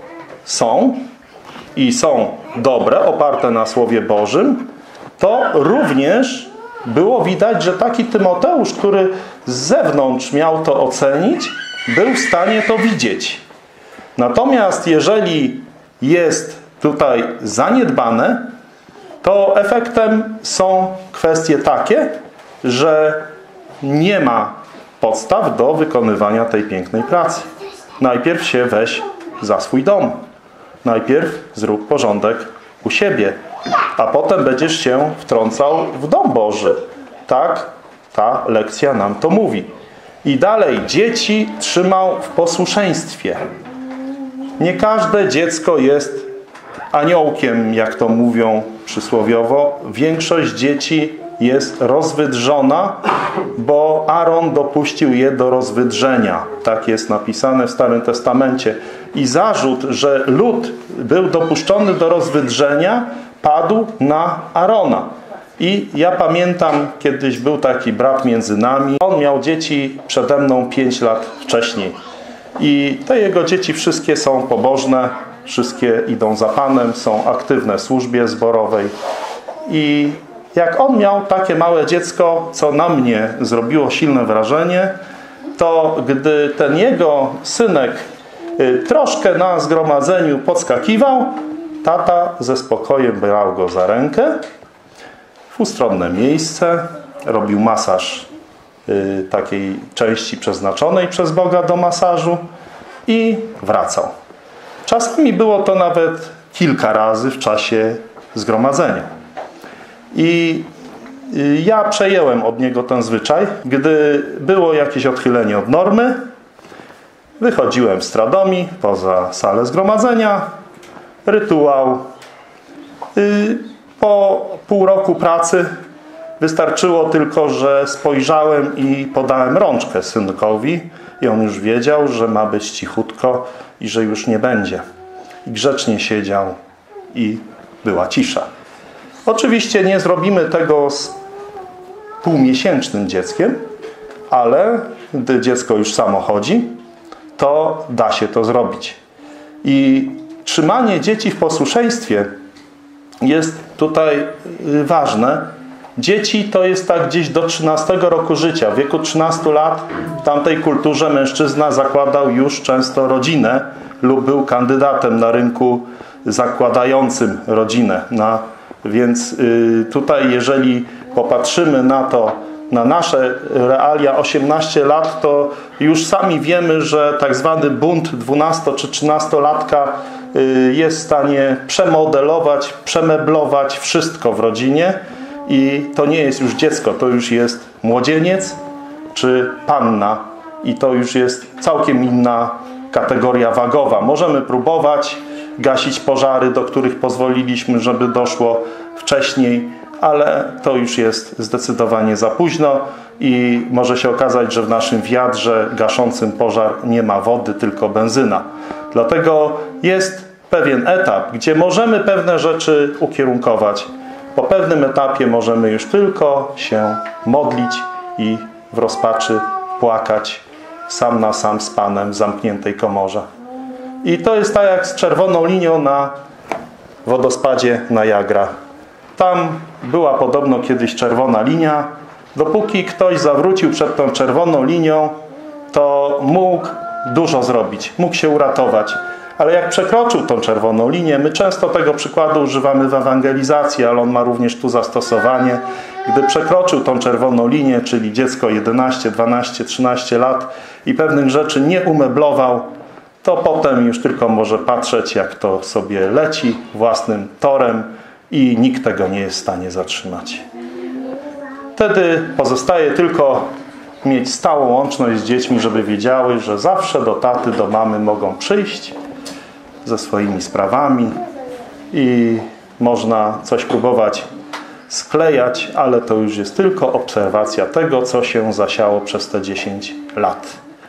są i są dobre, oparte na Słowie Bożym, to również było widać, że taki Tymoteusz, który z zewnątrz miał to ocenić, był w stanie to widzieć. Natomiast jeżeli jest tutaj zaniedbane, to efektem są kwestie takie, że nie ma podstaw do wykonywania tej pięknej pracy. Najpierw się weź za swój dom. Najpierw zrób porządek u siebie, a potem będziesz się wtrącał w dom Boży. Tak ta lekcja nam to mówi. I dalej, dzieci trzymał w posłuszeństwie. Nie każde dziecko jest aniołkiem, jak to mówią przysłowiowo. Większość dzieci jest rozwydrzona, bo Aaron dopuścił je do rozwydrzenia. Tak jest napisane w Starym Testamencie. I zarzut, że lud był dopuszczony do rozwydrzenia, padł na Aarona. I ja pamiętam, kiedyś był taki brat między nami. On miał dzieci przede mną pięć lat wcześniej. I te jego dzieci wszystkie są pobożne, wszystkie idą za Panem, są aktywne w służbie zborowej. I jak on miał takie małe dziecko, co na mnie zrobiło silne wrażenie, to gdy ten jego synek troszkę na zgromadzeniu podskakiwał, tata ze spokojem brał go za rękę w ustronne miejsce, robił masaż y, takiej części przeznaczonej przez Boga do masażu i wracał. Czasami było to nawet kilka razy w czasie zgromadzenia. I y, ja przejęłem od niego ten zwyczaj. Gdy było jakieś odchylenie od normy, wychodziłem z tradomi poza salę zgromadzenia, rytuał. Po pół roku pracy wystarczyło tylko, że spojrzałem i podałem rączkę synkowi i on już wiedział, że ma być cichutko i że już nie będzie. I grzecznie siedział i była cisza. Oczywiście nie zrobimy tego z półmiesięcznym dzieckiem, ale gdy dziecko już samo chodzi, to da się to zrobić. I trzymanie dzieci w posłuszeństwie jest tutaj ważne. Dzieci to jest tak gdzieś do trzynastego roku życia. W wieku trzynastu lat w tamtej kulturze mężczyzna zakładał już często rodzinę lub był kandydatem na rynku zakładającym rodzinę. Na, więc y, tutaj jeżeli popatrzymy na to, na nasze realia osiemnaście lat, to już sami wiemy, że tak zwany bunt dwunasto- czy trzynastolatka jest w stanie przemodelować, przemeblować wszystko w rodzinie i to nie jest już dziecko, to już jest młodzieniec czy panna i to już jest całkiem inna kategoria wagowa. Możemy próbować gasić pożary, do których pozwoliliśmy, żeby doszło wcześniej, ale to już jest zdecydowanie za późno i może się okazać, że w naszym wiadrze gaszącym pożar nie ma wody, tylko benzyna. Dlatego jest pewien etap, gdzie możemy pewne rzeczy ukierunkować, Po pewnym etapie możemy już tylko się modlić i w rozpaczy płakać sam na sam z Panem w zamkniętej komorze. I to jest tak jak z czerwoną linią na wodospadzie Niagara. Tam była podobno kiedyś czerwona linia. Dopóki ktoś zawrócił przed tą czerwoną linią, to mógł dużo zrobić, mógł się uratować. Ale jak przekroczył tą czerwoną linię, my często tego przykładu używamy w ewangelizacji, ale on ma również tu zastosowanie. Gdy przekroczył tą czerwoną linię, czyli dziecko jedenaście, dwanaście, trzynaście lat i pewnych rzeczy nie umeblował, to potem już tylko może patrzeć, jak to sobie leci własnym torem i nikt tego nie jest w stanie zatrzymać. Wtedy pozostaje tylko mieć stałą łączność z dziećmi, żeby wiedziały, że zawsze do taty, do mamy mogą przyjść ze swoimi sprawami i można coś próbować sklejać, ale to już jest tylko obserwacja tego, co się zasiało przez te dziesięć lat.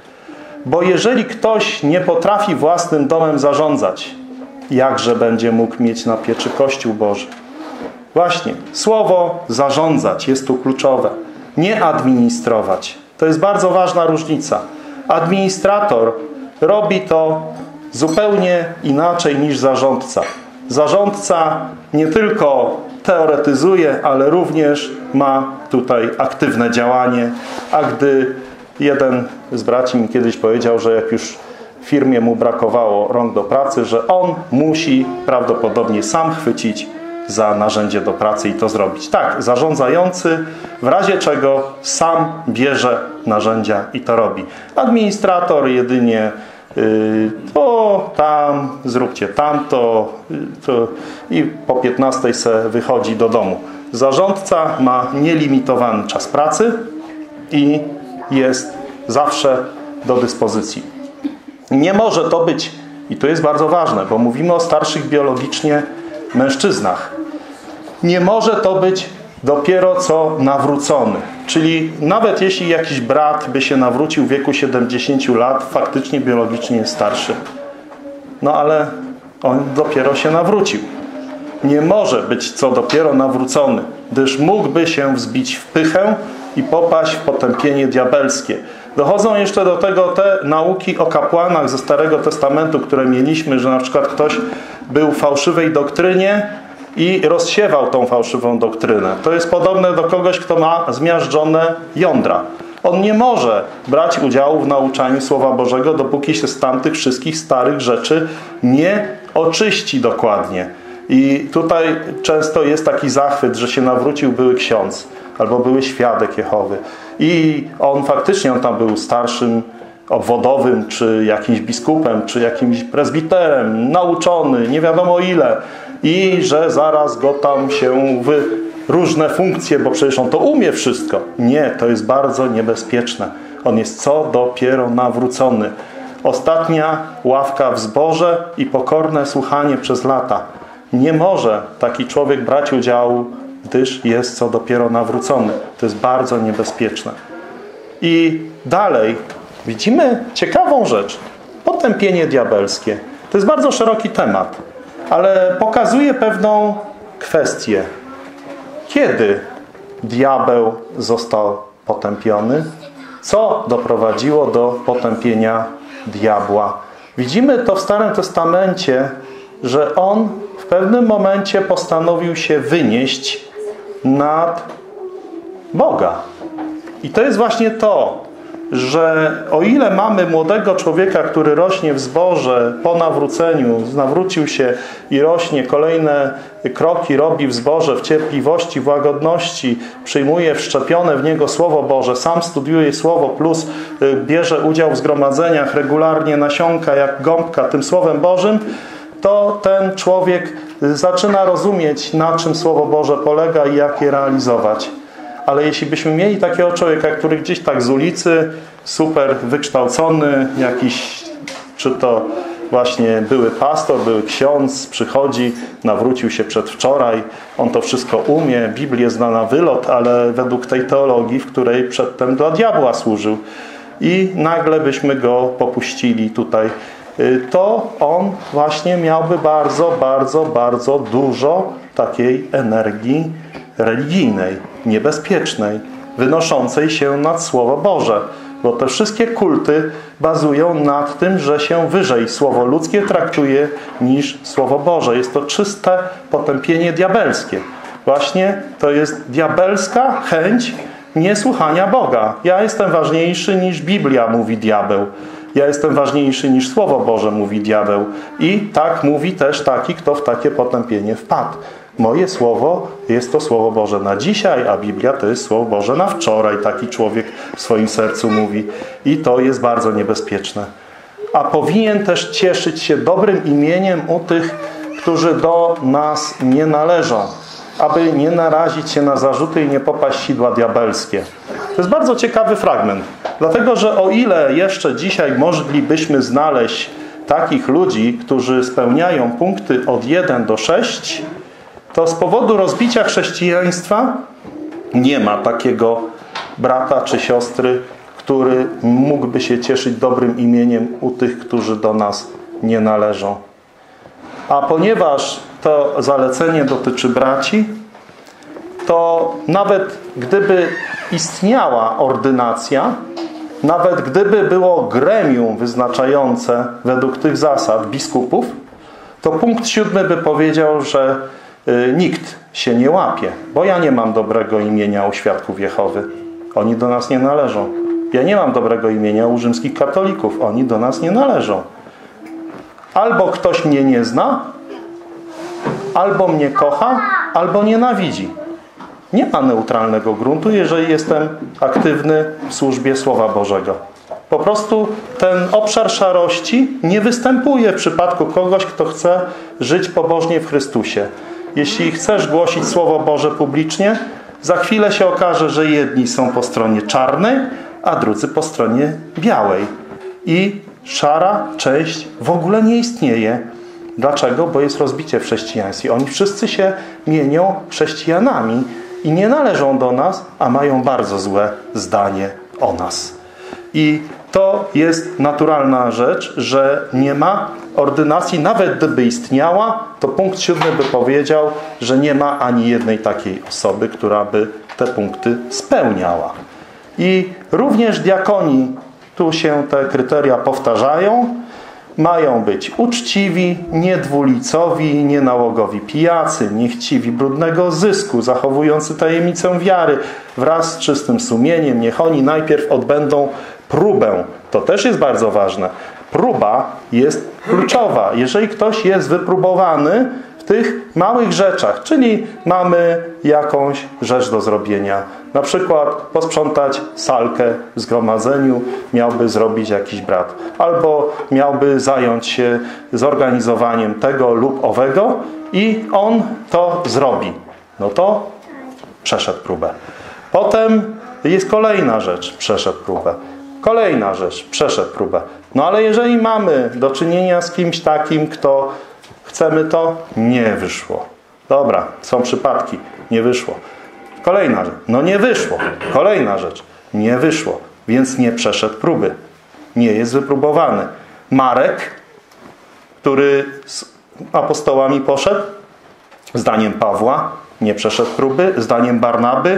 Bo jeżeli ktoś nie potrafi własnym domem zarządzać, jakże będzie mógł mieć na pieczy Kościół Boży? Właśnie, słowo zarządzać jest tu kluczowe. Nie administrować. To jest bardzo ważna różnica. Administrator robi to zupełnie inaczej niż zarządca. Zarządca nie tylko teoretyzuje, ale również ma tutaj aktywne działanie. A gdy jeden z braci mi kiedyś powiedział, że jak już w firmie mu brakowało rąk do pracy, że on musi prawdopodobnie sam chwycić za narzędzie do pracy i to zrobić. Tak, zarządzający w razie czego sam bierze narzędzia i to robi. Administrator jedynie yy, o tam, zróbcie tamto yy, to, i po piętnastej se wychodzi do domu. Zarządca ma nielimitowany czas pracy i jest zawsze do dyspozycji. Nie może to być, i to jest bardzo ważne, bo mówimy o starszych biologicznie mężczyznach. Nie może to być dopiero co nawrócony. Czyli nawet jeśli jakiś brat by się nawrócił w wieku siedemdziesięciu lat, faktycznie biologicznie jest starszy. No ale on dopiero się nawrócił. Nie może być co dopiero nawrócony, gdyż mógłby się wzbić w pychę i popaść w potępienie diabelskie. Dochodzą jeszcze do tego te nauki o kapłanach ze Starego Testamentu, które mieliśmy, że na przykład ktoś był w fałszywej doktrynie i rozsiewał tą fałszywą doktrynę. To jest podobne do kogoś, kto ma zmiażdżone jądra. On nie może brać udziału w nauczaniu Słowa Bożego, dopóki się z tamtych wszystkich starych rzeczy nie oczyści dokładnie. I tutaj często jest taki zachwyt, że się nawrócił były ksiądz albo były świadek Jehowy. I on faktycznie on tam był starszym obwodowym, czy jakimś biskupem, czy jakimś prezbiterem, nauczony, nie wiadomo ile. I że zaraz go tam się w różne funkcje, bo przecież on to umie wszystko. Nie, to jest bardzo niebezpieczne. On jest co dopiero nawrócony. Ostatnia ławka w zborze i pokorne słuchanie przez lata. Nie może taki człowiek brać udziału, gdyż jest co dopiero nawrócony. To jest bardzo niebezpieczne. I dalej widzimy ciekawą rzecz. Potępienie diabelskie. To jest bardzo szeroki temat, ale pokazuje pewną kwestię. Kiedy diabeł został potępiony? Co doprowadziło do potępienia diabła? Widzimy to w Starym Testamencie, że on w pewnym momencie postanowił się wynieść nad Boga. I to jest właśnie to, że o ile mamy młodego człowieka, który rośnie w zborze po nawróceniu, nawrócił się i rośnie, kolejne kroki robi w zborze, w cierpliwości, w łagodności, przyjmuje wszczepione w niego Słowo Boże, sam studiuje Słowo, plus bierze udział w zgromadzeniach, regularnie nasiąka jak gąbka tym Słowem Bożym, to ten człowiek zaczyna rozumieć, na czym Słowo Boże polega i jak je realizować. Ale jeśli byśmy mieli takiego człowieka, który gdzieś tak z ulicy, super wykształcony, jakiś, czy to właśnie były pastor, były ksiądz, przychodzi, nawrócił się przedwczoraj, on to wszystko umie, Biblię zna na wylot, ale według tej teologii, w której przedtem dla diabła służył. I nagle byśmy go popuścili tutaj to on właśnie miałby bardzo, bardzo, bardzo dużo takiej energii religijnej, niebezpiecznej, wynoszącej się nad Słowo Boże. Bo te wszystkie kulty bazują nad tym, że się wyżej słowo ludzkie traktuje niż Słowo Boże. Jest to czyste potępienie diabelskie. Właśnie to jest diabelska chęć niesłuchania Boga. Ja jestem ważniejszy niż Biblia, mówi diabeł. Ja jestem ważniejszy niż Słowo Boże, mówi diabeł. I tak mówi też taki, kto w takie potępienie wpadł. Moje słowo jest to Słowo Boże na dzisiaj, a Biblia to jest Słowo Boże na wczoraj. Taki człowiek w swoim sercu mówi. I to jest bardzo niebezpieczne. A powinien też cieszyć się dobrym imieniem u tych, którzy do nas nie należą, aby nie narazić się na zarzuty i nie popaść w sidła diabelskie. To jest bardzo ciekawy fragment. Dlatego, że o ile jeszcze dzisiaj moglibyśmy znaleźć takich ludzi, którzy spełniają punkty od jeden do sześciu, to z powodu rozbicia chrześcijaństwa nie ma takiego brata czy siostry, który mógłby się cieszyć dobrym imieniem u tych, którzy do nas nie należą. A ponieważ to zalecenie dotyczy braci, to nawet gdyby istniała ordynacja, nawet gdyby było gremium wyznaczające według tych zasad biskupów, to punkt siódmy by powiedział, że y, nikt się nie łapie, bo ja nie mam dobrego imienia u świadków Jehowy. Oni do nas nie należą. Ja nie mam dobrego imienia u rzymskich katolików. Oni do nas nie należą. Albo ktoś mnie nie zna, albo mnie kocha, albo nienawidzi. Nie ma neutralnego gruntu, jeżeli jestem aktywny w służbie Słowa Bożego. Po prostu ten obszar szarości nie występuje w przypadku kogoś, kto chce żyć pobożnie w Chrystusie. Jeśli chcesz głosić Słowo Boże publicznie, za chwilę się okaże, że jedni są po stronie czarnej, a drudzy po stronie białej. I szara część w ogóle nie istnieje. Dlaczego? Bo jest rozbicie w chrześcijaństwie. Oni wszyscy się mienią chrześcijanami i nie należą do nas, a mają bardzo złe zdanie o nas. I to jest naturalna rzecz, że nie ma ordynacji, nawet gdyby istniała, to punkt siódmy by powiedział, że nie ma ani jednej takiej osoby, która by te punkty spełniała. I również diakoni, tu się te kryteria powtarzają, mają być uczciwi, niedwulicowi, nienałogowi pijacy, niechciwi brudnego zysku, zachowujący tajemnicę wiary wraz z czystym sumieniem. Niech oni najpierw odbędą próbę. To też jest bardzo ważne. Próba jest kluczowa. Jeżeli ktoś jest wypróbowany w tych małych rzeczach, czyli mamy jakąś rzecz do zrobienia. Na przykład posprzątać salkę w zgromadzeniu miałby zrobić jakiś brat. Albo miałby zająć się zorganizowaniem tego lub owego i on to zrobi. No to przeszedł próbę. Potem jest kolejna rzecz. Przeszedł próbę. Kolejna rzecz. Przeszedł próbę. No ale jeżeli mamy do czynienia z kimś takim, kto chcemy to, nie wyszło. Dobra, są przypadki. Nie wyszło. Kolejna rzecz. No nie wyszło. Kolejna rzecz. Nie wyszło. Więc nie przeszedł próby. Nie jest wypróbowany. Marek, który z apostołami poszedł, zdaniem Pawła, nie przeszedł próby. Zdaniem Barnaby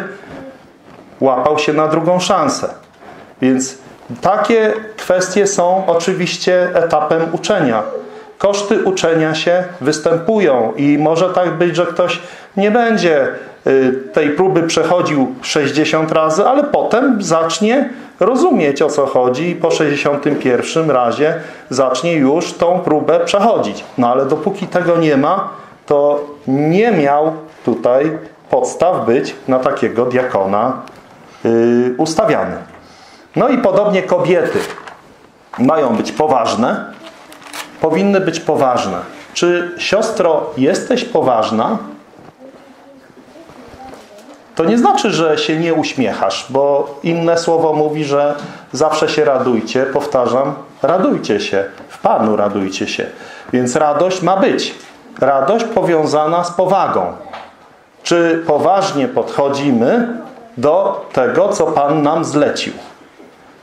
łapał się na drugą szansę. Więc takie kwestie są oczywiście etapem uczenia. Koszty uczenia się występują i może tak być, że ktoś nie będzie tej próby przechodził sześćdziesiąt razy, ale potem zacznie rozumieć, o co chodzi i po sześćdziesiątym pierwszym razie zacznie już tą próbę przechodzić. No ale dopóki tego nie ma, to nie miał tutaj podstaw być na takiego diakona yy, ustawiany. No i podobnie kobiety mają być poważne, powinny być poważne. Czy, siostro, jesteś poważna? To nie znaczy, że się nie uśmiechasz, bo inne słowo mówi, że zawsze się radujcie. Powtarzam, radujcie się. W Panu radujcie się. Więc radość ma być. Radość powiązana z powagą. Czy poważnie podchodzimy do tego, co Pan nam zlecił?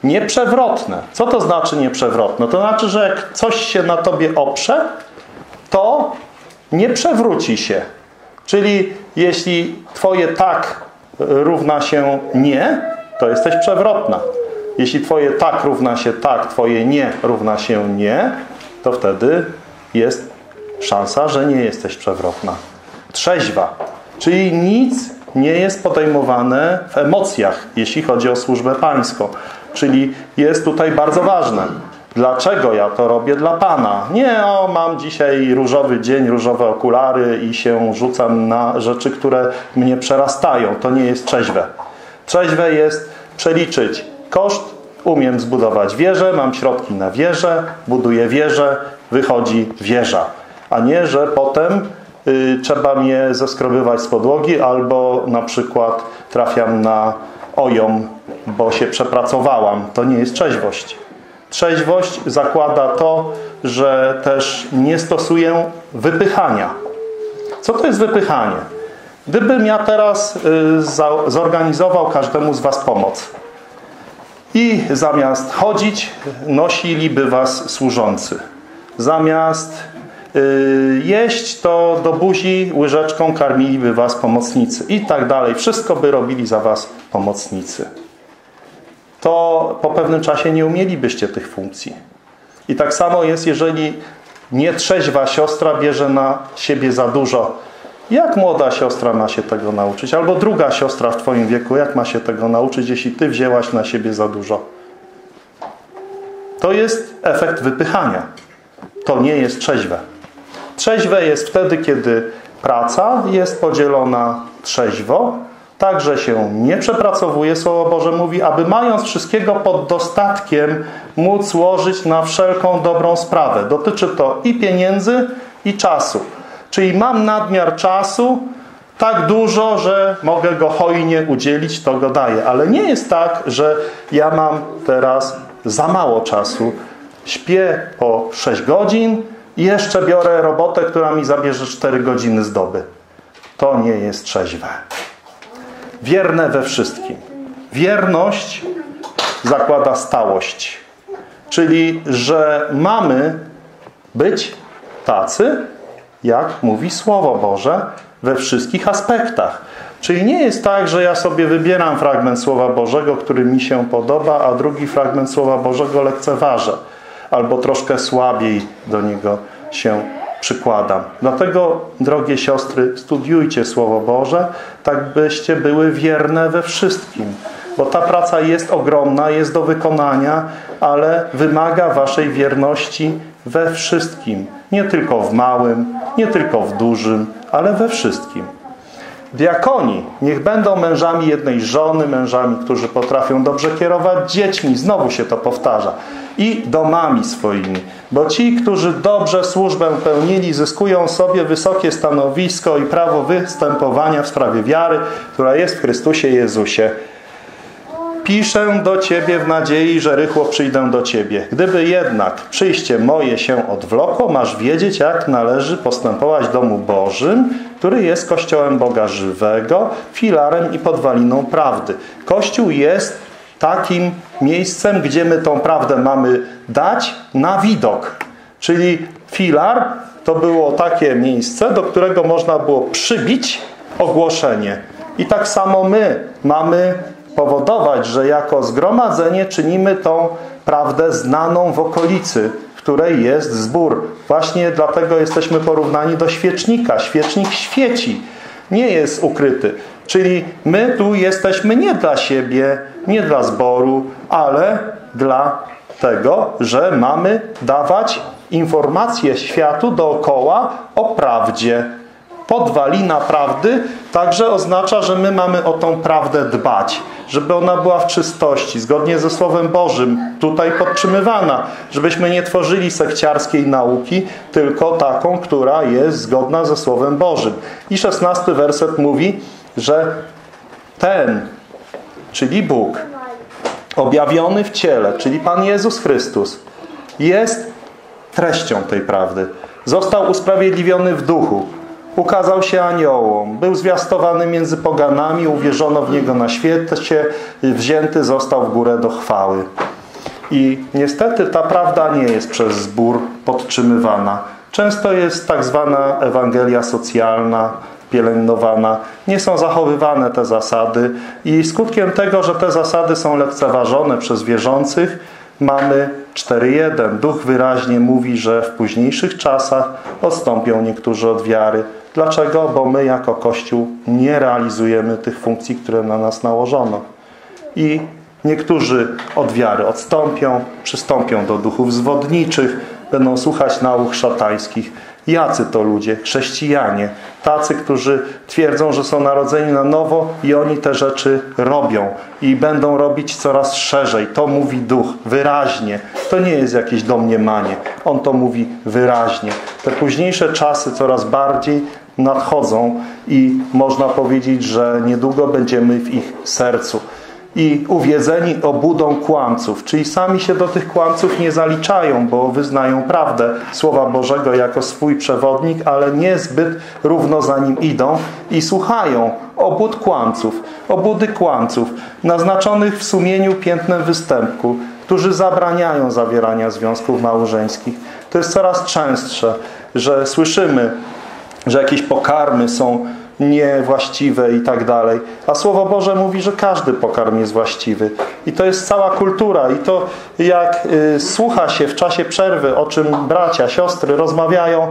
nieprzewrotne. Co to znaczy nieprzewrotne? To znaczy, że jak coś się na tobie oprze, to nie przewróci się. Czyli jeśli twoje tak równa się nie, to jesteś przewrotna. Jeśli twoje tak równa się tak, twoje nie równa się nie, to wtedy jest szansa, że nie jesteś przewrotna. Trzeźwa. Czyli nic nie jest podejmowane w emocjach, jeśli chodzi o służbę pańską. Czyli jest tutaj bardzo ważne. Dlaczego ja to robię dla Pana? Nie, o, mam dzisiaj różowy dzień, różowe okulary i się rzucam na rzeczy, które mnie przerastają. To nie jest trzeźwe. Trzeźwe jest przeliczyć koszt, umiem zbudować wieżę, mam środki na wieżę, buduję wieżę, wychodzi wieża. A nie, że potem y, trzeba mnie zeskrobywać z podłogi albo na przykład trafiam na ojom, bo się przepracowałam. To nie jest trzeźwość. Trzeźwość zakłada to, że też nie stosuję wypychania. Co to jest wypychanie? Gdybym ja teraz y, zorganizował każdemu z was pomoc i zamiast chodzić, nosiliby was służący. Zamiast y, jeść, to do buzi łyżeczką karmiliby was pomocnicy i tak dalej. Wszystko by robili za was pomocnicy. To po pewnym czasie nie umielibyście tych funkcji. I tak samo jest, jeżeli nietrzeźwa siostra bierze na siebie za dużo. Jak młoda siostra ma się tego nauczyć? Albo druga siostra w twoim wieku, jak ma się tego nauczyć, jeśli ty wzięłaś na siebie za dużo? To jest efekt wypychania. To nie jest trzeźwe. Trzeźwe jest wtedy, kiedy praca jest podzielona trzeźwo, tak, że się nie przepracowuje, Słowo Boże mówi, aby mając wszystkiego pod dostatkiem móc łożyć na wszelką dobrą sprawę. Dotyczy to i pieniędzy, i czasu. Czyli mam nadmiar czasu, tak dużo, że mogę go hojnie udzielić, to go daję. Ale nie jest tak, że ja mam teraz za mało czasu. Śpię po sześć godzin i jeszcze biorę robotę, która mi zabierze cztery godziny z doby. To nie jest trzeźwe. Wierne we wszystkim. Wierność zakłada stałość. Czyli, że mamy być tacy, jak mówi Słowo Boże, we wszystkich aspektach. Czyli nie jest tak, że ja sobie wybieram fragment Słowa Bożego, który mi się podoba, a drugi fragment Słowa Bożego lekceważę. Albo troszkę słabiej do niego się przykładam. Dlatego, drogie siostry, studiujcie Słowo Boże, tak byście były wierne we wszystkim. Bo ta praca jest ogromna, jest do wykonania, ale wymaga waszej wierności we wszystkim. Nie tylko w małym, nie tylko w dużym, ale we wszystkim. Diakoni niech będą mężami jednej żony, mężami, którzy potrafią dobrze kierować dziećmi. Znowu się to powtarza. I domami swoimi. Bo ci, którzy dobrze służbę pełnili, zyskują sobie wysokie stanowisko i prawo występowania w sprawie wiary, która jest w Chrystusie Jezusie. Piszę do Ciebie w nadziei, że rychło przyjdę do Ciebie. Gdyby jednak przyjście moje się odwlokło, masz wiedzieć, jak należy postępować w domu Bożym, który jest Kościołem Boga żywego, filarem i podwaliną prawdy. Kościół jest takim miejscem, gdzie my tą prawdę mamy dać na widok. Czyli filar to było takie miejsce, do którego można było przybić ogłoszenie. I tak samo my mamy powodować, że jako zgromadzenie czynimy tą prawdę znaną w okolicy, w której jest zbór. Właśnie dlatego jesteśmy porównani do świecznika. Świecznik świeci, nie jest ukryty. Czyli my tu jesteśmy nie dla siebie, nie dla zboru, ale dla tego, że mamy dawać informacje światu dookoła o prawdzie. Podwalina prawdy także oznacza, że my mamy o tą prawdę dbać. Żeby ona była w czystości, zgodnie ze Słowem Bożym, tutaj podtrzymywana. Żebyśmy nie tworzyli sekciarskiej nauki, tylko taką, która jest zgodna ze Słowem Bożym. I szesnasty werset mówi, że ten, czyli Bóg, objawiony w ciele, czyli Pan Jezus Chrystus, jest treścią tej prawdy. Został usprawiedliwiony w duchu. Ukazał się aniołom, był zwiastowany między poganami, uwierzono w Niego na świecie, wzięty został w górę do chwały. I niestety ta prawda nie jest przez zbór podtrzymywana. Często jest tak zwana Ewangelia socjalna, pielęgnowana. Nie są zachowywane te zasady i skutkiem tego, że te zasady są lekceważone przez wierzących, mamy cztery jeden. Duch wyraźnie mówi, że w późniejszych czasach odstąpią niektórzy od wiary. Dlaczego? Bo my jako Kościół nie realizujemy tych funkcji, które na nas nałożono. I niektórzy od wiary odstąpią, przystąpią do duchów zwodniczych, będą słuchać nauk szatańskich. Jacy to ludzie? Chrześcijanie. Tacy, którzy twierdzą, że są narodzeni na nowo i oni te rzeczy robią. I będą robić coraz szerzej. To mówi Duch wyraźnie. To nie jest jakieś domniemanie. On to mówi wyraźnie. Te późniejsze czasy coraz bardziej nadchodzą i można powiedzieć, że niedługo będziemy w ich sercu. I uwiedzeni obłudą kłamców, czyli sami się do tych kłamców nie zaliczają, bo wyznają prawdę Słowa Bożego jako swój przewodnik, ale niezbyt równo za nim idą i słuchają obłud kłamców, obłudy kłamców, naznaczonych w sumieniu piętnem występku, którzy zabraniają zawierania związków małżeńskich. To jest coraz częstsze, że słyszymy, że jakieś pokarmy są niewłaściwe i tak dalej. A Słowo Boże mówi, że każdy pokarm jest właściwy. I to jest cała kultura. I to jak y, słucha się w czasie przerwy, o czym bracia, siostry rozmawiają,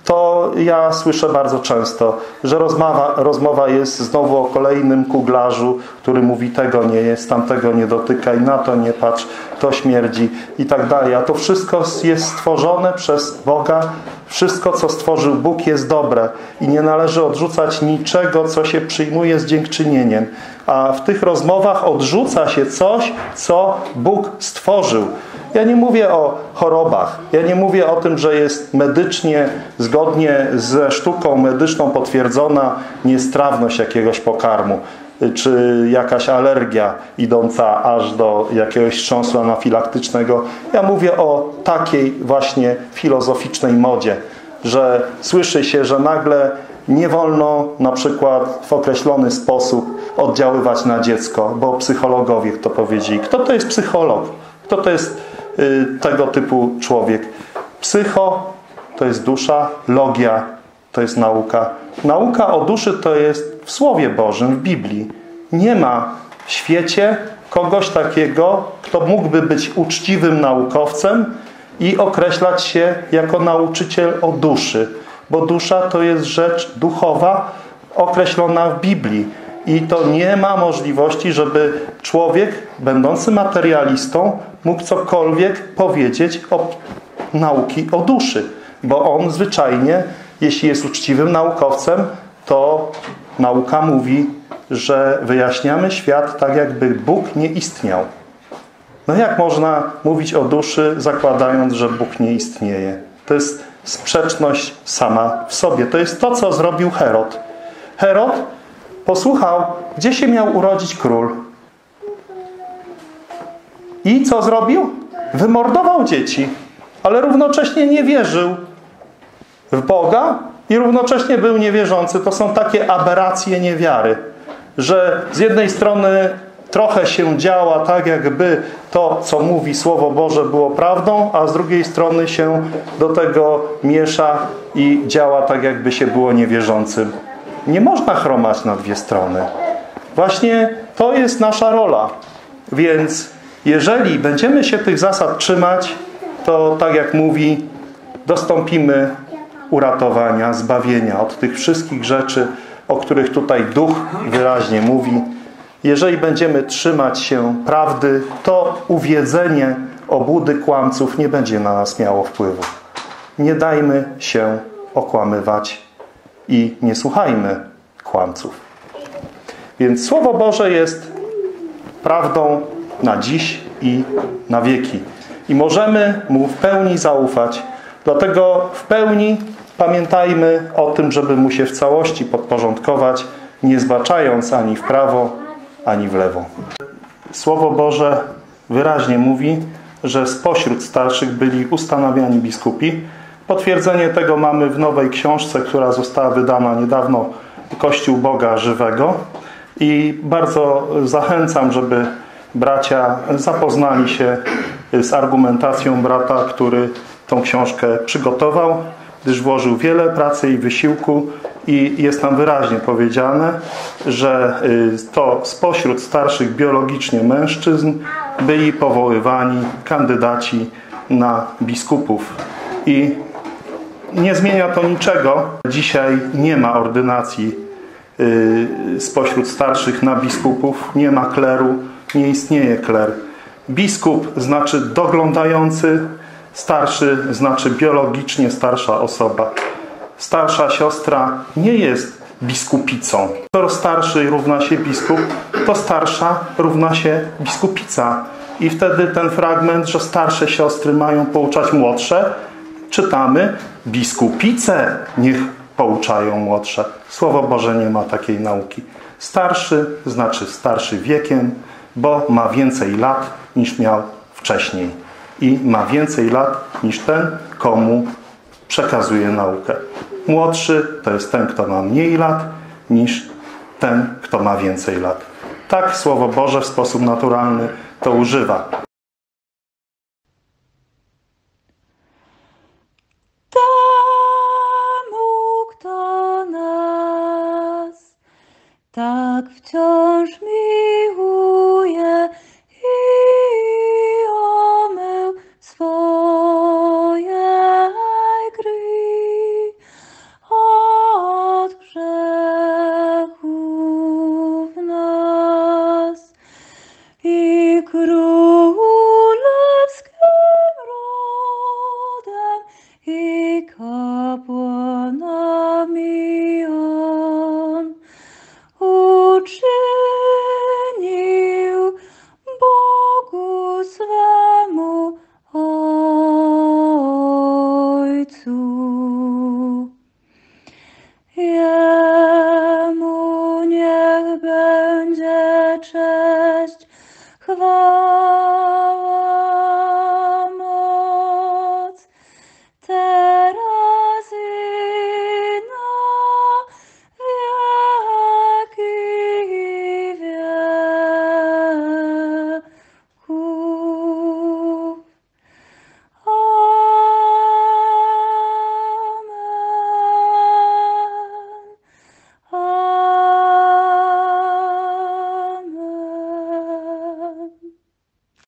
to ja słyszę bardzo często, że rozmowa, rozmowa jest znowu o kolejnym kuglarzu, który mówi tego nie jest, tamtego nie dotykaj, na to nie patrz, to śmierdzi i tak dalej. A to wszystko jest stworzone przez Boga. Wszystko, co stworzył Bóg, jest dobre i nie należy odrzucać niczego, co się przyjmuje z dziękczynieniem. A w tych rozmowach odrzuca się coś, co Bóg stworzył. Ja nie mówię o chorobach. Ja nie mówię o tym, że jest medycznie, zgodnie ze sztuką medyczną potwierdzona niestrawność jakiegoś pokarmu, czy jakaś alergia idąca aż do jakiegoś wstrząsu anafilaktycznego. Ja mówię o takiej właśnie filozoficznej modzie, że słyszy się, że nagle nie wolno na przykład w określony sposób oddziaływać na dziecko, bo psychologowie to powiedzieli. Kto to jest psycholog? Kto to jest y, tego typu człowiek? Psycho to jest dusza, logia to jest nauka. Nauka o duszy to jest w Słowie Bożym, w Biblii. Nie ma w świecie kogoś takiego, kto mógłby być uczciwym naukowcem i określać się jako nauczyciel o duszy. Bo dusza to jest rzecz duchowa określona w Biblii. I to nie ma możliwości, żeby człowiek, będący materialistą, mógł cokolwiek powiedzieć o nauki o duszy. Bo on zwyczajnie, jeśli jest uczciwym naukowcem, to nauka mówi, że wyjaśniamy świat tak, jakby Bóg nie istniał. No jak można mówić o duszy, zakładając, że Bóg nie istnieje? To jest sprzeczność sama w sobie. To jest to, co zrobił Herod. Herod posłuchał, gdzie się miał urodzić król. I co zrobił? Wymordował dzieci, ale równocześnie nie wierzył w Boga i równocześnie był niewierzący. To są takie aberracje niewiary, że z jednej strony trochę się działa tak, jakby to, co mówi Słowo Boże, było prawdą, a z drugiej strony się do tego miesza i działa tak, jakby się było niewierzącym. Nie można chromać na dwie strony. Właśnie to jest nasza rola. Więc jeżeli będziemy się tych zasad trzymać, to tak jak mówi, dostąpimy uratowania, zbawienia od tych wszystkich rzeczy, o których tutaj Duch wyraźnie mówi. Jeżeli będziemy trzymać się prawdy, to uwiedzenie obłudy kłamców nie będzie na nas miało wpływu. Nie dajmy się okłamywać i nie słuchajmy kłamców. Więc Słowo Boże jest prawdą na dziś i na wieki. I możemy Mu w pełni zaufać. Dlatego w pełni pamiętajmy o tym, żeby Mu się w całości podporządkować, nie zbaczając ani w prawo, ani w lewo. Słowo Boże wyraźnie mówi, że spośród starszych byli ustanawiani biskupi. Potwierdzenie tego mamy w nowej książce, która została wydana niedawno, Kościół Boga Żywego. I bardzo zachęcam, żeby bracia zapoznali się z argumentacją brata, który tą książkę przygotował, gdyż włożył wiele pracy i wysiłku i jest tam wyraźnie powiedziane, że to spośród starszych biologicznie mężczyzn byli powoływani kandydaci na biskupów. I nie zmienia to niczego. Dzisiaj nie ma ordynacji spośród starszych na biskupów, nie ma kleru, nie istnieje kler. Biskup znaczy doglądający, starszy znaczy biologicznie starsza osoba. Starsza siostra nie jest biskupicą. Skoro starszy równa się biskup, to starsza równa się biskupica. I wtedy ten fragment, że starsze siostry mają pouczać młodsze, czytamy: biskupice niech pouczają młodsze. Słowo Boże nie ma takiej nauki. Starszy znaczy starszy wiekiem, bo ma więcej lat niż miał wcześniej. I ma więcej lat niż ten, komu przekazuje naukę. Młodszy to jest ten, kto ma mniej lat niż ten, kto ma więcej lat. Tak Słowo Boże w sposób naturalny to używa. Temu, kto nas tak wciąż miłuje i omył swojej krwi od grzechów nas i królewskim rodem i kapłanami on uczynił Bogu swemu Ojcu. Jemu niech będzie cześć, chwała